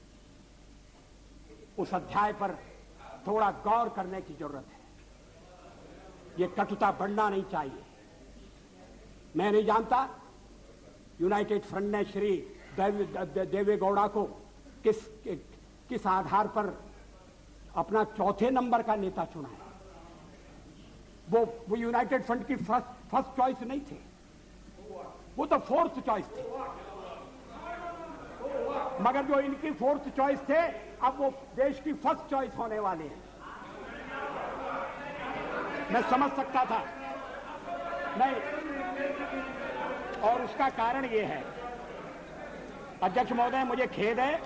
उस अध्याय पर थोड़ा गौर करने की जरूरत है। ये कटुता बढ़ना नहीं चाहिए। मैं नहीं जानता यूनाइटेड फ्रंट ने श्री देवेगौड़ा को किस आधार पर अपना चौथे नंबर का नेता चुना है। वो यूनाइटेड फ्रंट की फर्स्ट चॉइस नहीं थे, वो तो फोर्थ चॉइस थे। मगर जो इनकी फोर्थ चॉइस थे अब वो देश की फर्स्ट चॉइस होने वाले हैं। मैं समझ सकता था नहीं, और उसका कारण ये है, अध्यक्ष महोदय मुझे खेद है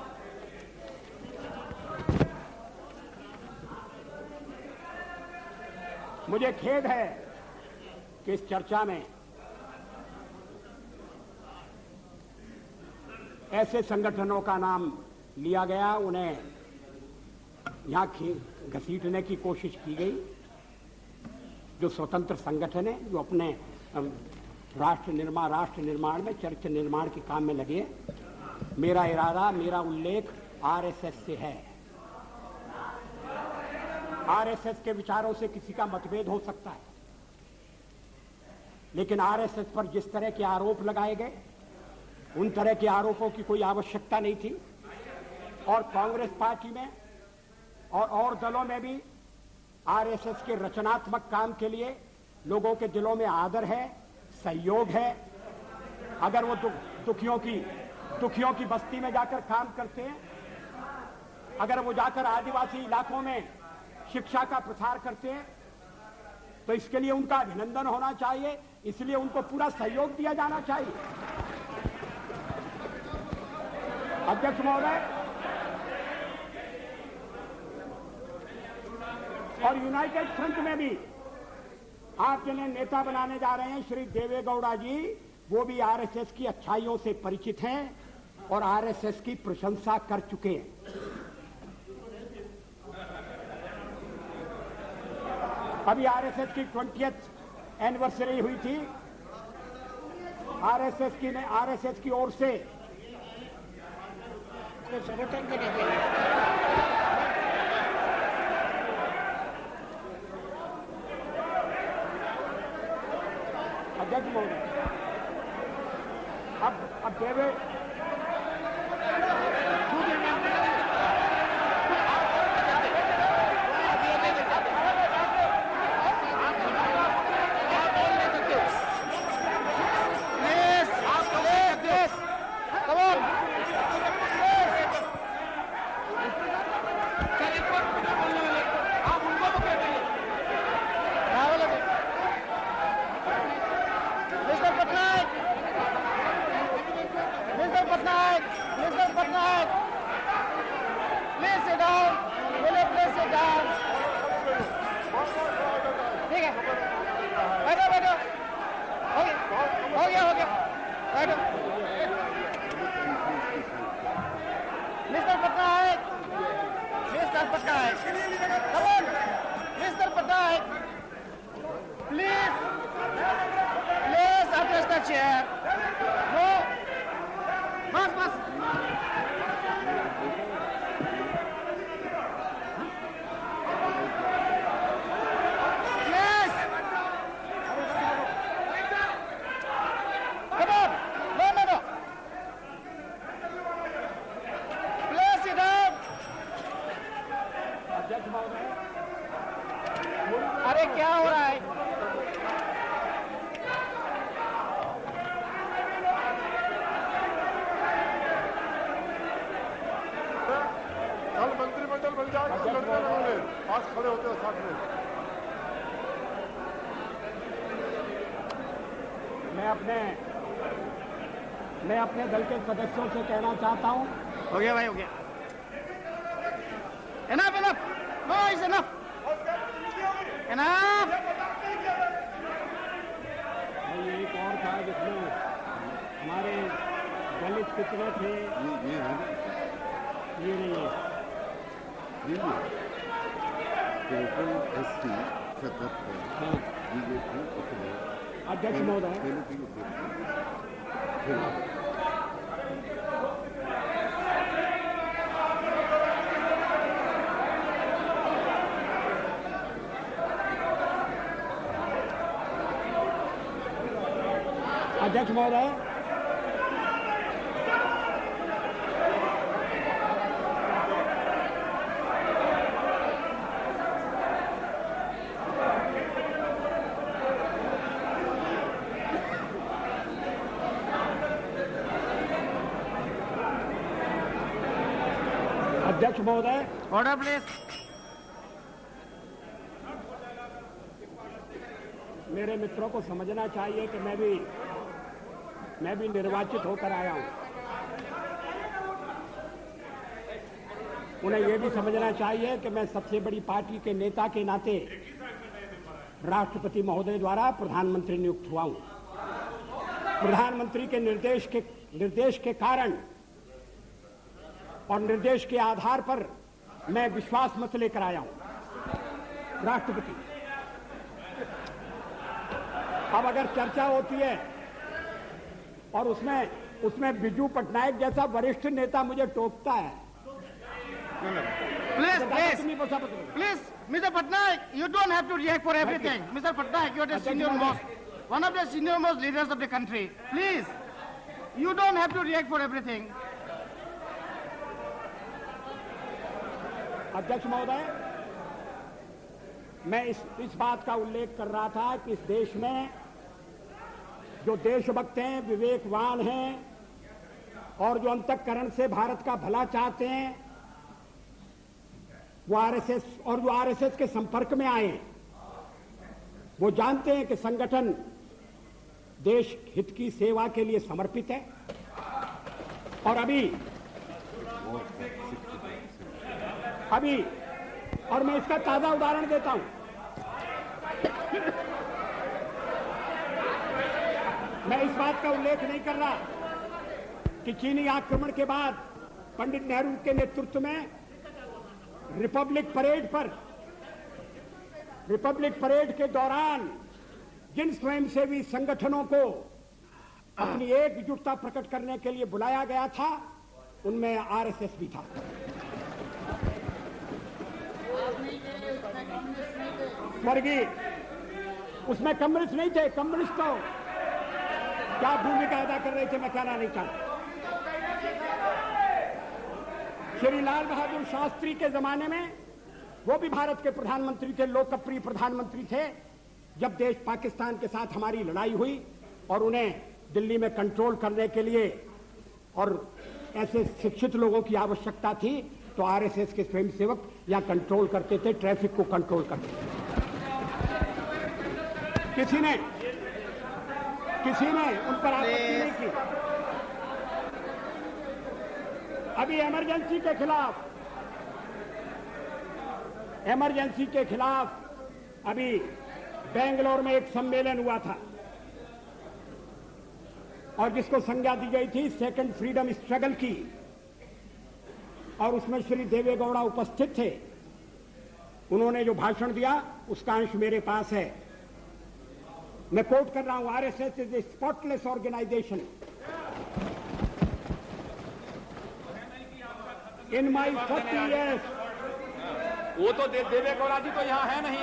कि इस चर्चा में ऐसे संगठनों का नाम लिया गया, उन्हें यहां घसीटने की कोशिश की गई, जो स्वतंत्र संगठन है, जो अपने राष्ट्र निर्माण में चरित्र निर्माण के काम में लगे। मेरा इरादा, मेरा उल्लेख आरएसएस से है। आरएसएस के विचारों से किसी का मतभेद हो सकता है, लेकिन आरएसएस पर जिस तरह के आरोप लगाए गए उन तरह के आरोपों की कोई आवश्यकता नहीं थी। और कांग्रेस पार्टी में और दलों में भी आरएसएस के रचनात्मक काम के लिए लोगों के दिलों में आदर है, सहयोग है। अगर वो दुखियों की बस्ती में जाकर काम करते हैं, अगर वो जाकर आदिवासी इलाकों में शिक्षा का प्रसार करते हैं, तो इसके लिए उनका अभिनंदन होना चाहिए, इसलिए उनको पूरा सहयोग दिया जाना चाहिए। अध्यक्ष महोदय, और यूनाइटेड फ्रंट में भी आप जिन्हें नेता बनाने जा रहे हैं श्री देवेगौड़ा जी, वो भी आरएसएस की अच्छाइयों से परिचित हैं और आरएसएस की प्रशंसा कर चुके हैं। अभी आरएसएस की 20th एनिवर्सरी हुई थी। आरएसएस की ओर से समर्थन करने के लिए अध्यक्ष महोदय, अब chair. No. Bas. अध्यक्ष महोदय, अरे क्या हो रहा है? कल मंत्रिमंडल बन जाएगा तो लड़ने लगोगे, आज खड़े होते हो साथ में। मैं अपने दल के सदस्यों से कहना चाहता हूं। हो गया भाई, हो गया। Enough, enough. No, it's enough. Enough. ये एक और था जिसमें हमारे दलित कितने थे, ये नहीं है। अध्यक्ष महोदय, अध्यक्ष महोदय, अध्यक्ष महोदय, Order, please. मेरे मित्रों को समझना चाहिए कि मैं भी निर्वाचित होकर आया हूं। उन्हें यह भी समझना चाहिए कि मैं सबसे बड़ी पार्टी के नेता के नाते राष्ट्रपति महोदय द्वारा प्रधानमंत्री नियुक्त हुआ हूं। प्रधानमंत्री के निर्देश के कारण और निर्देश के आधार पर मैं विश्वास मत लेकर आया हूं। राष्ट्रपति, अब अगर चर्चा होती है और उसमें बिजू पटनायक जैसा वरिष्ठ नेता मुझे टोकता है, Please, Mr. Patnaik, you don't have to react for everything. Mr. Patnaik, you are the one of the senior most leaders of the country. Please, you don't have to react for everything. अध्यक्ष महोदय, मैं इस बात का उल्लेख कर रहा था कि इस देश में जो देशभक्त हैं, विवेकवान हैं और जो अंतःकरण से भारत का भला चाहते हैं, वो आरएसएस के संपर्क में आए हैं। वो जानते हैं कि संगठन देश हित की सेवा के लिए समर्पित है। और और मैं इसका ताजा उदाहरण देता हूं। मैं इस बात का उल्लेख नहीं कर रहा कि चीनी आक्रमण के बाद पंडित नेहरू के नेतृत्व में रिपब्लिक परेड के दौरान जिन स्वयंसेवी संगठनों को अपनी एकजुटता प्रकट करने के लिए बुलाया गया था, उनमें आरएसएस भी था। स्वर्गीय, उसमें कम्युनिस्ट नहीं थे। कम्युनिस्ट तो क्या भूमिका अदा कर रहे थे, मैं कहना नहीं चाहता। श्री लाल बहादुर शास्त्री के जमाने में वो भी भारत के प्रधानमंत्री थे, लोकप्रिय प्रधानमंत्री थे। जब देश पाकिस्तान के साथ हमारी लड़ाई हुई और उन्हें दिल्ली में कंट्रोल करने के लिए और ऐसे शिक्षित लोगों की आवश्यकता थी, तो आरएसएस के स्वयंसेवक या कंट्रोल करते थे, ट्रैफिक को कंट्रोल करते थे। किसी ने उन पर आपत्ति नहीं की। अभी इमरजेंसी के खिलाफ अभी बेंगलोर में एक सम्मेलन हुआ था और जिसको संज्ञा दी गई थी सेकंड फ्रीडम स्ट्रगल की, और उसमें श्री देवेगौड़ा उपस्थित थे। उन्होंने जो भाषण दिया उसका अंश मेरे पास है। मैं कोट कर रहा हूं, RSS is a spotless organisation. In my 40 years, वो तो देवेगौड़ा जी तो यहाँ है नहीं।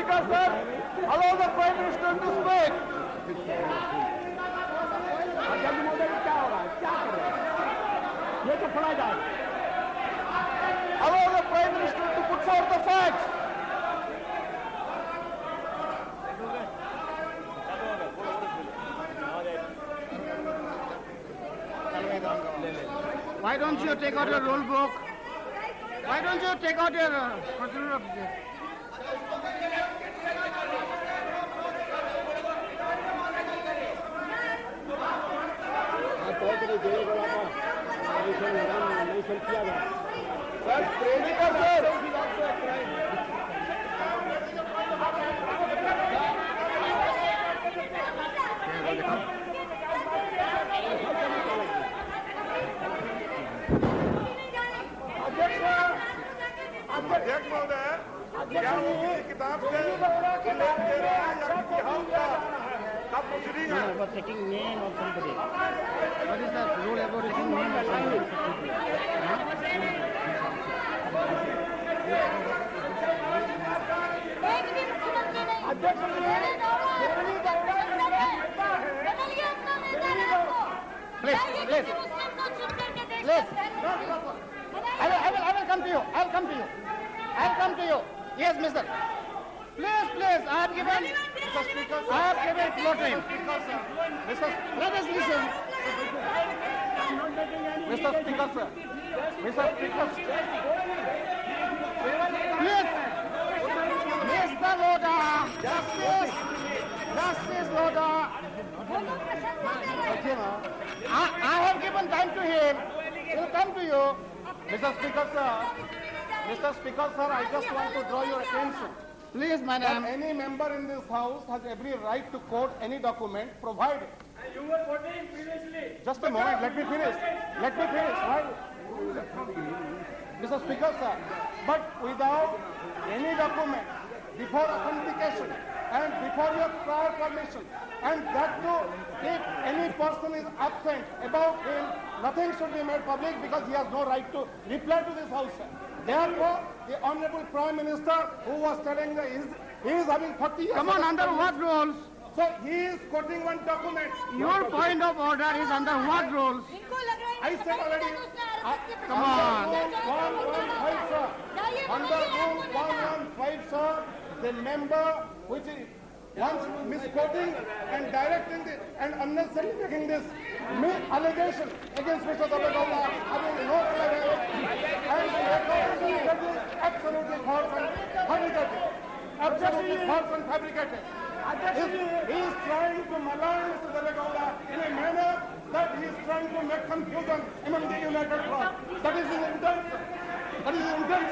Speaker, sir, allow the Prime Minister to speak. जल्दी मोदी क्या होगा, क्या करें? ये तो पढ़ा जाए. Allow the Prime Minister to put forth the facts. Why don't you take out your rule book? Why don't you take out your procedure of this? अध्यक्ष महोदय, क्या वो किसी किताब से उल्लेख दे रहे हैं या किसी हाउस का प्रोसीडिंग है? About taking name of somebody. What is the rule about taking name of somebody? I will come to you. I'll come to you. I'll come to you. Yes, mister. Please, I have given. Mr. Speaker, I have given floor time. Let us listen. Mr. Speaker, sir. Mr. Speaker, Please, Mr. Loda. Justice Loda. I have given time to him. He'll come to you. Mr. Speaker, sir. Mr. Speaker, sir, I just want to draw your attention. Please, That madam. any member in this house has every right to quote any document provided. You were quoting previously. Just a moment, let me finish. Let me finish. Right? Mr. Speaker, sir, but without any document, before authentication and before your prior permission, and that too, if any person is absent about him, nothing should be made public because he has no right to reply to this house, sir. Therefore, the Honorable Prime Minister, who was telling that he is having 40 years. Come on, under what rules? So he is quoting one document. Your point of order is under what rules? I said already. Come on. Under Rule 115, sir, the member which is once misquoting and directing this and unnecessarily making this allegation against Mr. Davegaula having no evidence and the accusation is absolutely false and fabricated. Absolutely false and fabricated. He is trying to malign Mr. Davegaula in a manner that he is trying to make confusion among the United Front. That is his intent. That is his intent.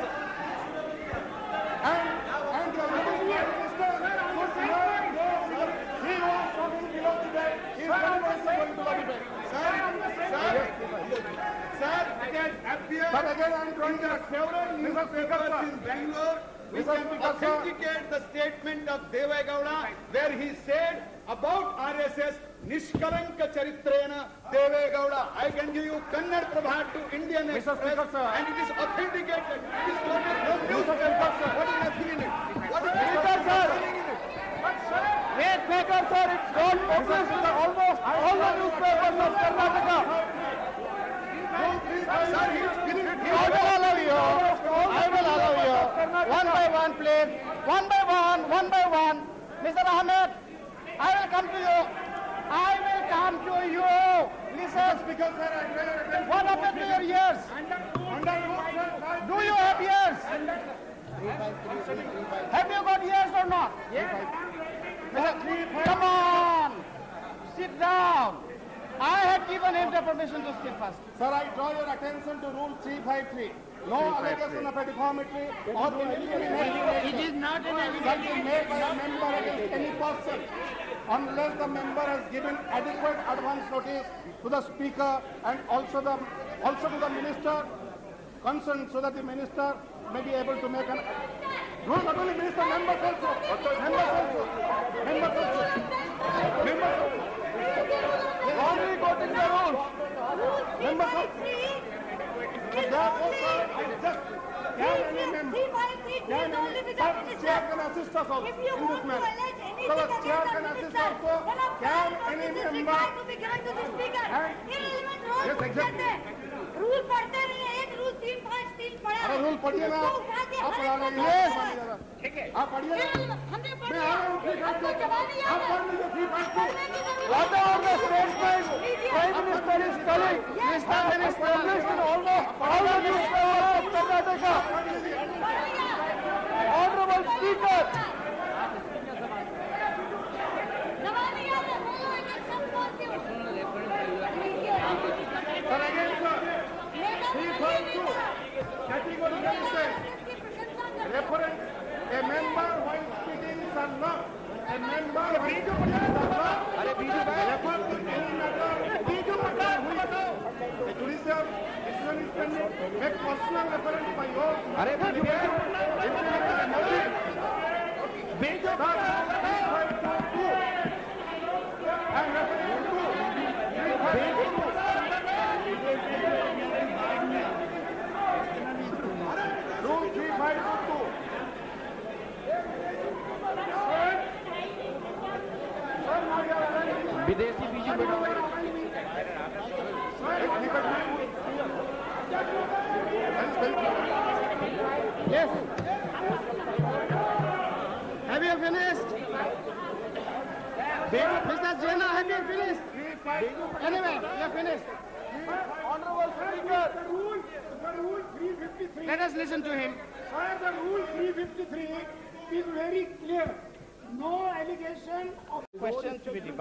And the Honorable Prime Minister should not know that he was talking below debate. He is very much going to the debate. sir, it has appeared But again, I am drawing in the several newspapers in Bangalore. We Mr. can Speaker, sir. authenticate the statement of Devegowda where he said about RSS, Nishkalanka Charitrena Devegowda. I can give you Kannada Prabha to Indian Mr. Express Speaker, sir. and it is authenticated. It is quoted from newspaper. Speaker, sir. What is nothing in it? What is Speaker, sir. nothing in it? Wait, Speaker, sir, it's not published in almost all the newspapers of Karnataka. Sir, he is I will allow you. I will allow you. One by one, please. One by one. Mr. Ahmed, I will come to you. I will come to you. Listen, Speaker, sir, I draw your attention. what happened to your ears? Do you have ears? Have you got ears or not? Come on. Sit down. I have given him the permission to speak first. Sir, I draw your attention to Rule 353. No allegation of a deformity or It is not an shall be made by a member against any person unless the member has given adequate advance notice to the speaker and also to the minister concerned, so that the minister may be able to make an. No, not only minister, members also. Wrongly quoting the rules. Members also. But therefore, sir, I just can any member, can any, sir, chair can assist us also in this matter. So the chair can assist also. Can any member? Yes, exactly. Rule पढ़ते नहीं है, एक rule 3-5-3 पढ़ा। अरे rule पढ़िए ना, आप पढ़ा लेंगे। ठीक है, आप पढ़िए ना। हमने मैं आ रहा हूँ, ठीक है, आप पढ़ लीजिए, ठीक है। What are the statements Prime Minister is telling? Mr. Minister published in almost all the newspapers of Karnataka. Honorable Speaker. Sir, again, sir. 352. Categorically says, reference, a member while speaking shall not, a member while speaking shall not refer to any matter the judicial decision is pending, make personal reference by your I'm referring to Rule 3522. विदेशी बीजी Yes. Have you finished? Mr. Jena, have you finished? Anyway, you have finished. Honorable Speaker. The rule 353. Let us listen to him. Sir, the rule 353 is very clear. No allegation of Questions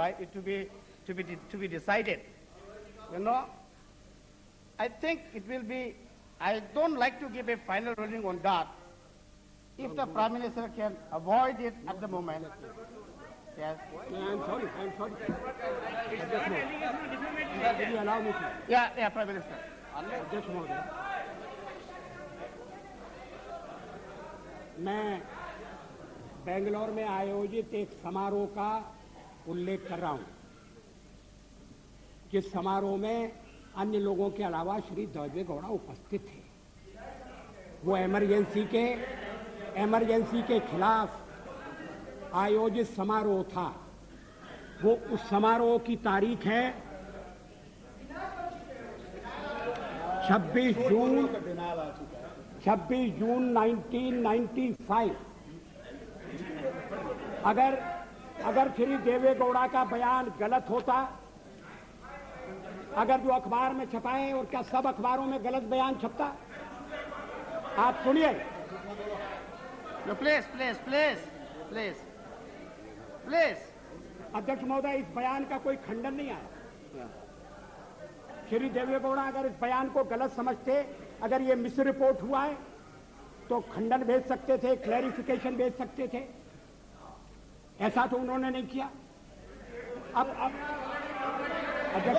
to be decided. You know, I think it will be, I don't like to give a final ruling on that. If the Prime Minister can avoid it at the moment. Yes. I'm sorry. Will you allow me to? Yeah, Prime Minister. अध्यक्ष महोदय, मैं बेंगलोर में आयोजित एक समारोह का उल्लेख कर रहा हूं, जिस समारोह में अन्य लोगों के अलावा श्री देवेगौड़ा उपस्थित थे। वो इमरजेंसी के खिलाफ आयोजित समारोह था। वो उस समारोह की तारीख है 26 जून 1995। अगर श्री देवेगौड़ा का बयान गलत होता, अगर जो अखबार में छपाए, और क्या सब अखबारों में गलत बयान छपता? आप सुनिए। Please. अध्यक्ष महोदय, इस बयान का कोई खंडन नहीं आया। श्री देवेगौड़ा अगर इस बयान को गलत समझते, अगर ये मिस रिपोर्ट हुआ है, तो खंडन भेज सकते थे, क्लैरिफिकेशन भेज सकते थे। ऐसा तो उन्होंने नहीं किया। अब अध्यक्ष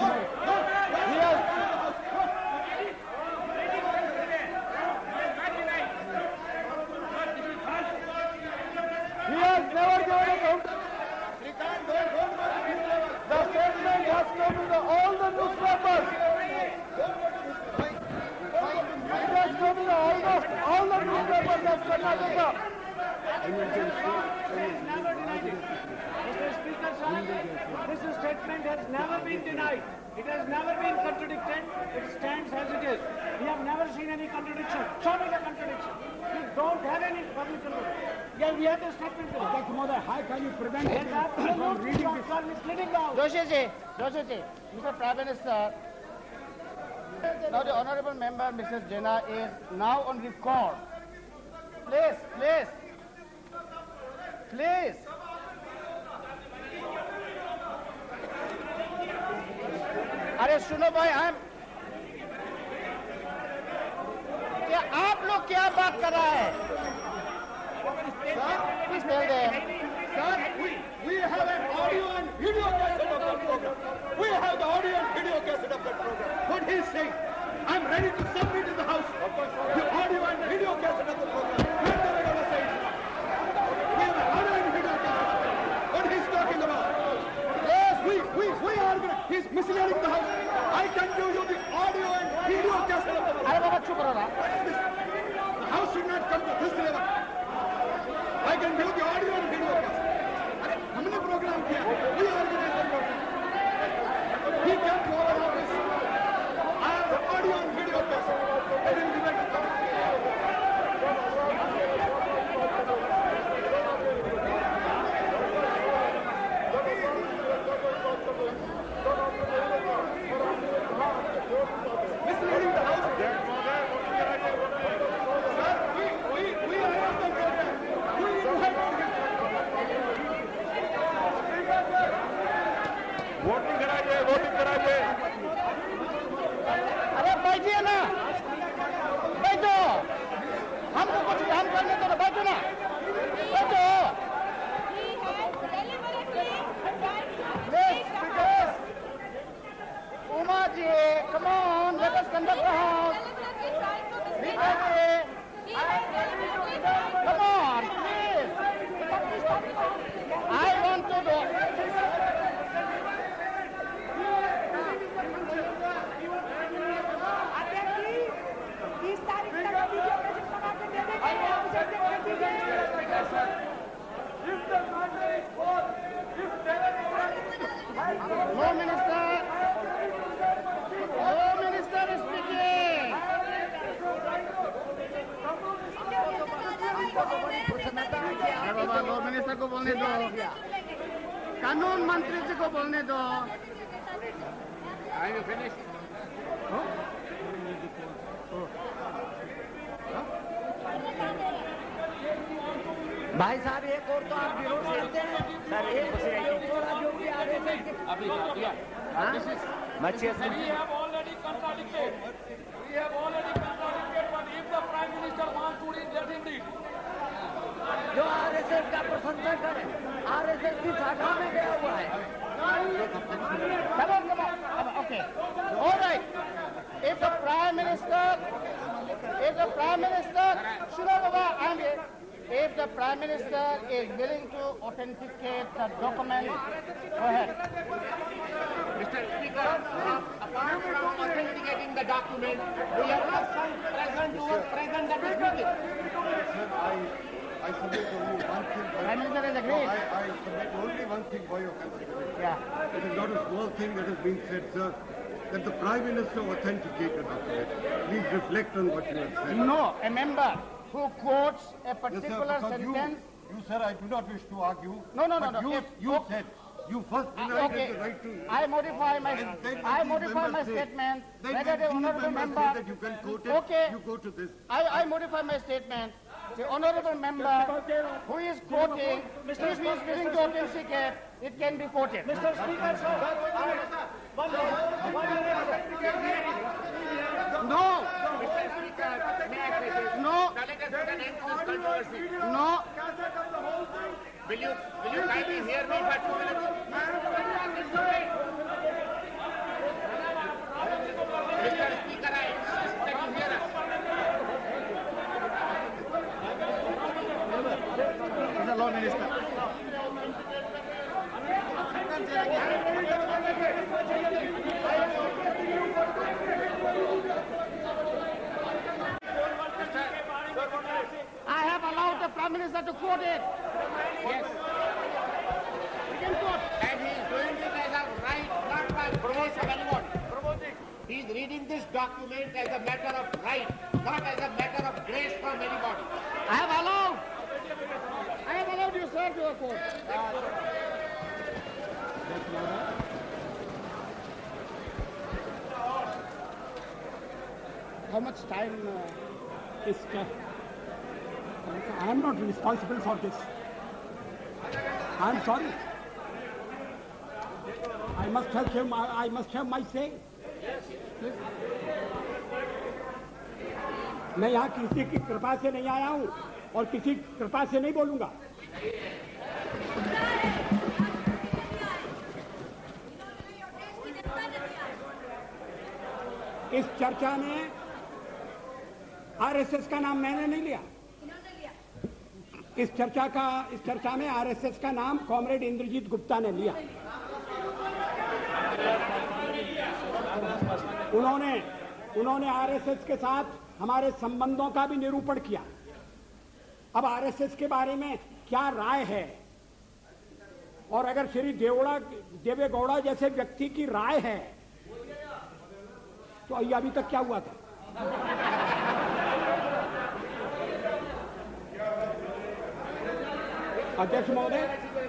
The statement has come to all the newspapers. It has come to almost all the newspapers of Karnataka. Mr. Speaker, sir, this statement has never been denied. It has never been contradicted. It stands as it is. We have never seen any contradiction. Show me the contradiction. We don't have any permission. Yeah, we have the statement. अध्यक्ष महोदय, how can you prevent Yes, him absolutely. from reading You this? are misleading the House. Joshi, Mr. Prime Minister, now the Honorable Member, Mrs. Jena, is now on record. Please. अरे सुनो भाई, क्या आप लोग क्या बात कर रहा है? Please tell them. Sir, we have an audio and video cassette of that program. We have the audio and video cassette of that program. What he is saying, I'm ready to submit in the House the audio and video cassette of the program. What the Regula says. We have an audio and video cassette. What he's talking about. Yes, we are. He's misleading the House. I can give you the audio and video cassette of the program. can view the audio and video cassette. अरे हमने programme किया, we organized the program. He came to our office. I have the audio and video cassette. I didn't give it to them. Misleading the house. Sir, we arranged the program. We invited him. Voting कराइए अरे बैठिए ना, बैठो, हमको कुछ काम करने दो, बैठो ना, बैठो। Please, Uma ji, come on, let us conduct the house. Come on, please. I want to do. No minister. No minister is speaking. बाबा लो मिनिस्टर को बोलने दो, कानून मंत्री जी को बोलने दो। Are you finished? भाई साहब एक और तो आप विरोध करते हैं सर, एक थोड़ा जो भी आ रहे थे We have already contradicted. But if the Prime Minister wants to read, let him read. जो आरएसएस का प्रशंसा करे, आरएसएस की शाखा में गया हुआ है। Come on. Okay. All right. If the Prime Minister, Shino Baba, if the Prime Minister is willing to authenticate the document, go ahead. Mr. Speaker, apart from authenticating the document, we have present to us present that is meeting. I submit only one thing. Prime Minister is agreed. I submit only one thing for your consideration. Yeah. It is not a small thing that has been said, sir, that the Prime Minister authenticated the document. Please reflect on what you have said. No, a member who quotes a Yes, sir, particular because sentence. you, sir, I do not wish to argue. No. But you said, you first denied Okay. the right to... I modify my And then statement. Then Whether the honourable member. say that you can quote it, Okay. you go to this. I modify my statement. The honourable member who is quoting, if he is willing to authenticate, it can be quoted. Mr. Speaker, sir. No. Mr. Speaker, may I say this? No. Now let us put an end to this controversy. No. Will you kindly hear me for 2 minutes? Mr. Speaker, I insist that you hear us. He's a law minister. I have allowed the Prime Minister to quote it. Yes. He can quote. And he is doing it as a right, not by grace of anyone. He is reading this document as a matter of right, not as a matter of grace from anybody. I have allowed you, sir, to quote. How much time? I am not responsible for this. I am sorry. I must have my say. मैं यहाँ किसी की कृपा से नहीं आया हूँ और किसी कृपा से नहीं बोलूंगा। इस चर्चा में आरएसएस का नाम मैंने नहीं लिया। इस चर्चा में आरएसएस का नाम कॉमरेड इंद्रजीत गुप्ता ने लिया। उन्होंने आरएसएस के साथ हमारे संबंधों का भी निरूपण किया। अब आरएसएस के बारे में क्या राय है, और अगर श्री देवेगौड़ा जैसे व्यक्ति की राय है तो ये अभी तक क्या हुआ था? अध्यक्ष महोदय,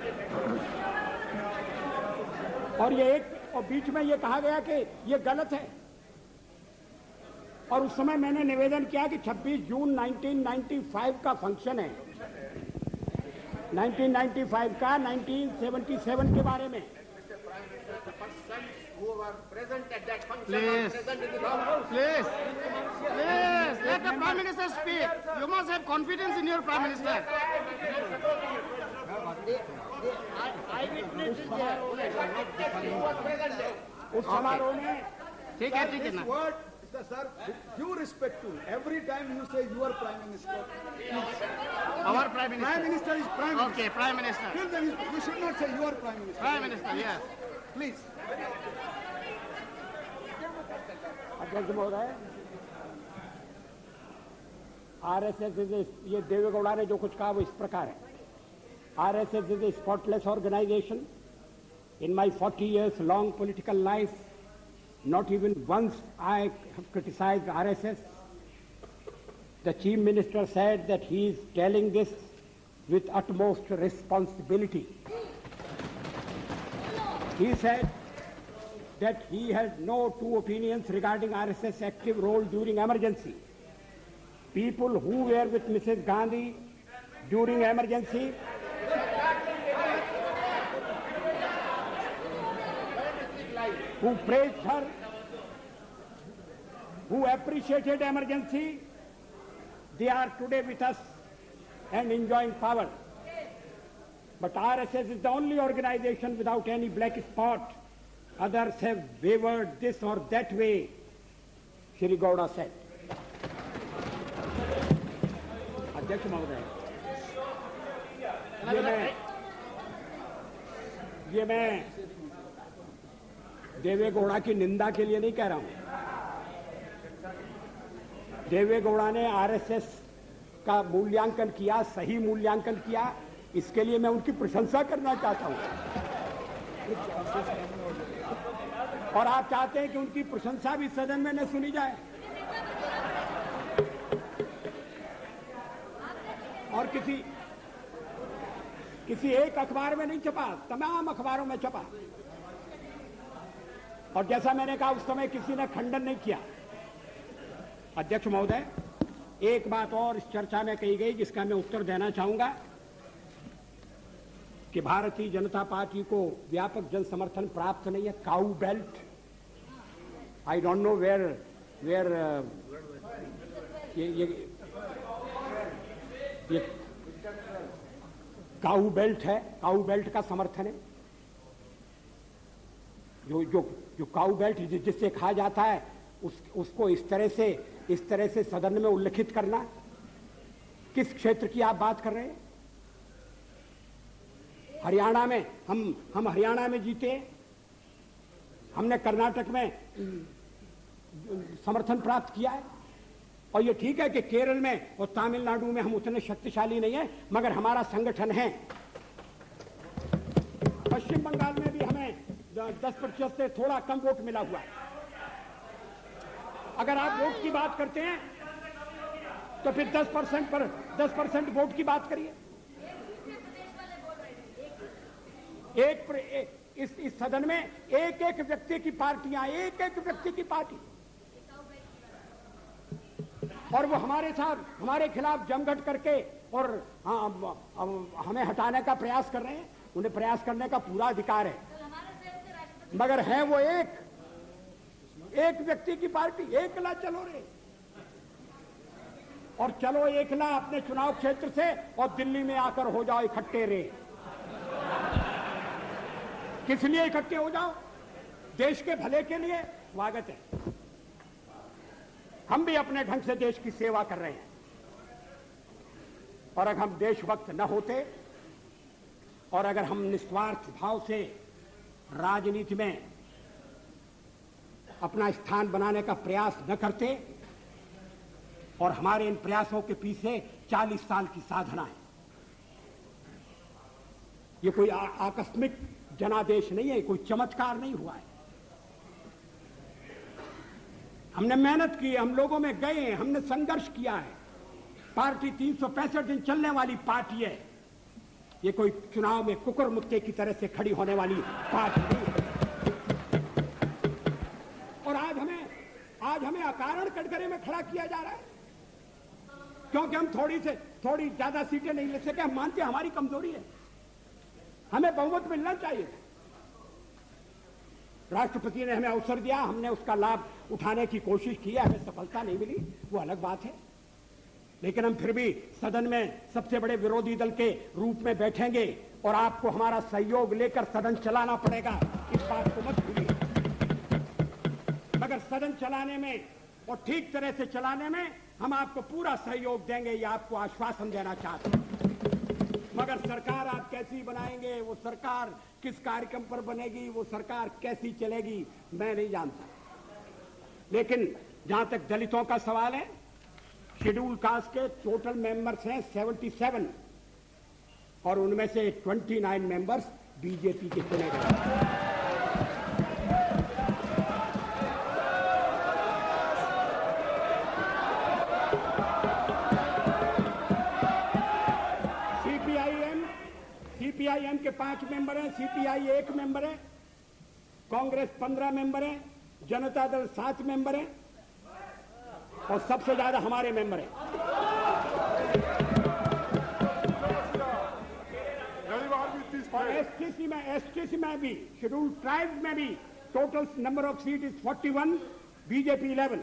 और बीच में ये कहा गया कि ये गलत है, और उस समय मैंने निवेदन किया कि 26 जून 1995 का फंक्शन है, 1995 का 1977 के बारे में। Please, let the Prime Minister speak. You must have confidence in your Prime Minister. उस समारोह में ठीक है ना। Sir, with due respect to every time you say your Prime Minister, Our Prime Minister. Prime Minister is Prime Minister. Okay, Prime Minister. Till then you should not say your Prime Minister. Prime Minister, yes. Please. अध्यक्ष महोदय, RSS ये देवेगौड़ा ने जो कुछ कहा वो इस प्रकार है। RSS is a spotless organisation. In my 40 years long political life, not even once I have criticized RSS. The Chief Minister said that he is telling this with utmost responsibility. He said that he had no two opinions regarding RSS' active role during emergency. People who were with Mrs. Gandhi during emergency who praised her, who appreciated emergency, they are today with us and enjoying power. But RSS is the only organization without any black spot. Others have wavered this or that way, Shri Gowda said. अध्यक्ष महोदय, ये मैं देवेगौड़ा की निंदा के लिए नहीं कह रहा हूं। देवेगौड़ा ने आरएसएस का मूल्यांकन किया, सही मूल्यांकन किया, इसके लिए मैं उनकी प्रशंसा करना चाहता हूं। और आप चाहते हैं कि उनकी प्रशंसा भी सदन में न सुनी जाए, और किसी एक अखबार में नहीं छपा, तमाम अखबारों में छपा। और जैसा मैंने कहा उस समय किसी ने खंडन नहीं किया। अध्यक्ष महोदय, एक बात और इस चर्चा में कही गई जिसका मैं उत्तर देना चाहूंगा कि भारतीय जनता पार्टी को व्यापक जन समर्थन प्राप्त नहीं है। Cow belt, I don't know where ये काऊ बेल्ट है, काऊ बेल्ट का समर्थन है। जो काऊ बेल्ट जिससे कहा जाता है उसको इस तरह से सदन में उल्लेखित करना, किस क्षेत्र की आप बात कर रहे हैं? हरियाणा में हम हरियाणा में जीते, हमने कर्नाटक में समर्थन प्राप्त किया है, और ये ठीक है कि केरल में और तमिलनाडु में हम उतने शक्तिशाली नहीं है, मगर हमारा संगठन है। पश्चिम बंगाल में भी हमें 10% से थोड़ा कम वोट मिला हुआ है। अगर आप वोट की बात करते हैं तो फिर 10% वोट की बात करिए। इस सदन में एक व्यक्ति की पार्टियां, एक व्यक्ति की पार्टी, और वो हमारे खिलाफ जमघट करके और हमें हटाने का प्रयास कर रहे हैं। उन्हें प्रयास करने का पूरा अधिकार है, मगर है वो एक व्यक्ति की पार्टी। एकला चलो रे, और चलो एकला अपने चुनाव क्षेत्र से, और दिल्ली में आकर हो जाओ इकट्ठे रे। किस लिए इकट्ठे हो जाओ? देश के भले के लिए। स्वागत है, हम भी अपने ढंग से देश की सेवा कर रहे हैं, और अगर हम देशभक्त न होते और अगर हम निस्वार्थ भाव से राजनीति में अपना स्थान बनाने का प्रयास न करते, और हमारे इन प्रयासों के पीछे 40 साल की साधना है, ये कोई आकस्मिक जनादेश नहीं है, कोई चमत्कार नहीं हुआ है। हमने मेहनत की, हम लोगों में गए, हमने संघर्ष किया है। पार्टी 365 दिन चलने वाली पार्टी है। ये कोई चुनाव में कुकर मुक्के की तरह से खड़ी होने वाली पार्टी नहीं है। और आज हमें अकारण कटघरे में खड़ा किया जा रहा है क्योंकि हम थोड़ी ज्यादा सीटें नहीं ले सके। हम मानते हैं हमारी कमजोरी है, हमें बहुमत मिलना चाहिए। राष्ट्रपति ने हमें अवसर दिया, हमने उसका लाभ उठाने की कोशिश की है, हमें सफलता नहीं मिली, वो अलग बात है। लेकिन हम फिर भी सदन में सबसे बड़े विरोधी दल के रूप में बैठेंगे और आपको हमारा सहयोग लेकर सदन चलाना पड़ेगा, इस बात को मत भूलिए। मगर सदन चलाने में और ठीक तरह से चलाने में हम आपको पूरा सहयोग देंगे, ये आपको आश्वासन देना चाहते हैं। मगर सरकार आप कैसी बनाएंगे, वो सरकार किस कार्यक्रम पर बनेगी, वो सरकार कैसी चलेगी, मैं नहीं जानता। लेकिन जहां तक दलितों का सवाल है, शेड्यूल कास्ट के टोटल मेंबर्स हैं 77 और उनमें से 29 मेंबर्स बीजेपी के चुने गए। सीपीआईएम के 5 मेंबर हैं, सीपीआई 1 मेंबर है, कांग्रेस 15 मेंबर है, जनता दल 7 मेंबर है और सबसे ज्यादा हमारे मेंबर हैं। एसटीसी में भी, शेड्यूल ट्राइब में भी total number of seat is 41, BJP 11।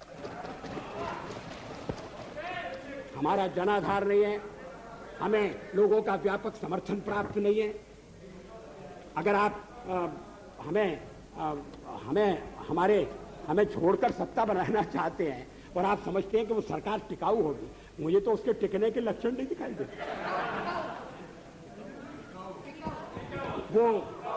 हमारा जनाधार नहीं है, हमें लोगों का व्यापक समर्थन प्राप्त नहीं है। अगर आप हमें छोड़कर सत्ता बनाना चाहते हैं और आप समझते हैं कि वो सरकार टिकाऊ होगी, मुझे तो उसके टिकने के लक्षण नहीं दिखाई देते। वो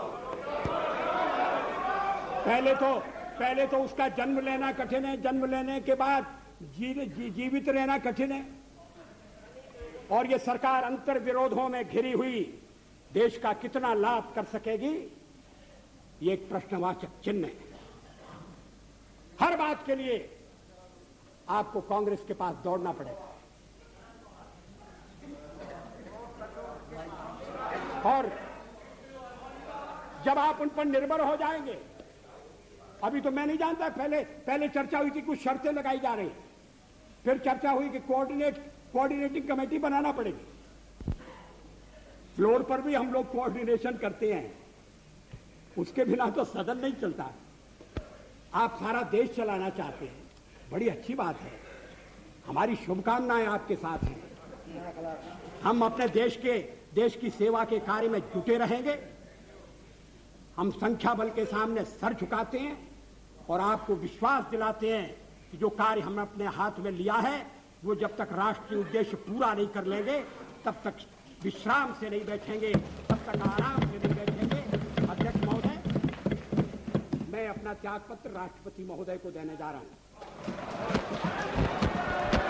पहले तो उसका जन्म लेना कठिन है, जन्म लेने के बाद जीवित रहना कठिन है। और ये सरकार अंतर विरोधों में घिरी हुई देश का कितना लाभ कर सकेगी, ये एक प्रश्नवाचक चिन्ह है। हर बात के लिए आपको कांग्रेस के पास दौड़ना पड़ेगा और जब आप उन पर निर्भर हो जाएंगे, अभी तो मैं नहीं जानता, पहले चर्चा हुई थी, कुछ शर्तें लगाई जा रही, फिर चर्चा हुई कि कोऑर्डिनेटिंग कमेटी बनाना पड़ेगी। फ्लोर पर भी हम लोग कोऑर्डिनेशन करते हैं, उसके बिना तो सदन नहीं चलता। आप सारा देश चलाना चाहते हैं, बड़ी अच्छी बात है, हमारी शुभकामनाएं आपके साथ हैं। हम अपने देश की सेवा के कार्य में जुटे रहेंगे। हम संख्या बल के सामने सर झुकाते हैं और आपको विश्वास दिलाते हैं कि जो कार्य हमने अपने हाथ में लिया है, वो जब तक राष्ट्रीय उद्देश्य पूरा नहीं कर लेंगे, तब तक विश्राम से नहीं बैठेंगे, तब तक आराम से नहीं बैठेंगे। अध्यक्ष महोदय, मैं अपना त्यागपत्र राष्ट्रपति महोदय को देने जा रहा हूं।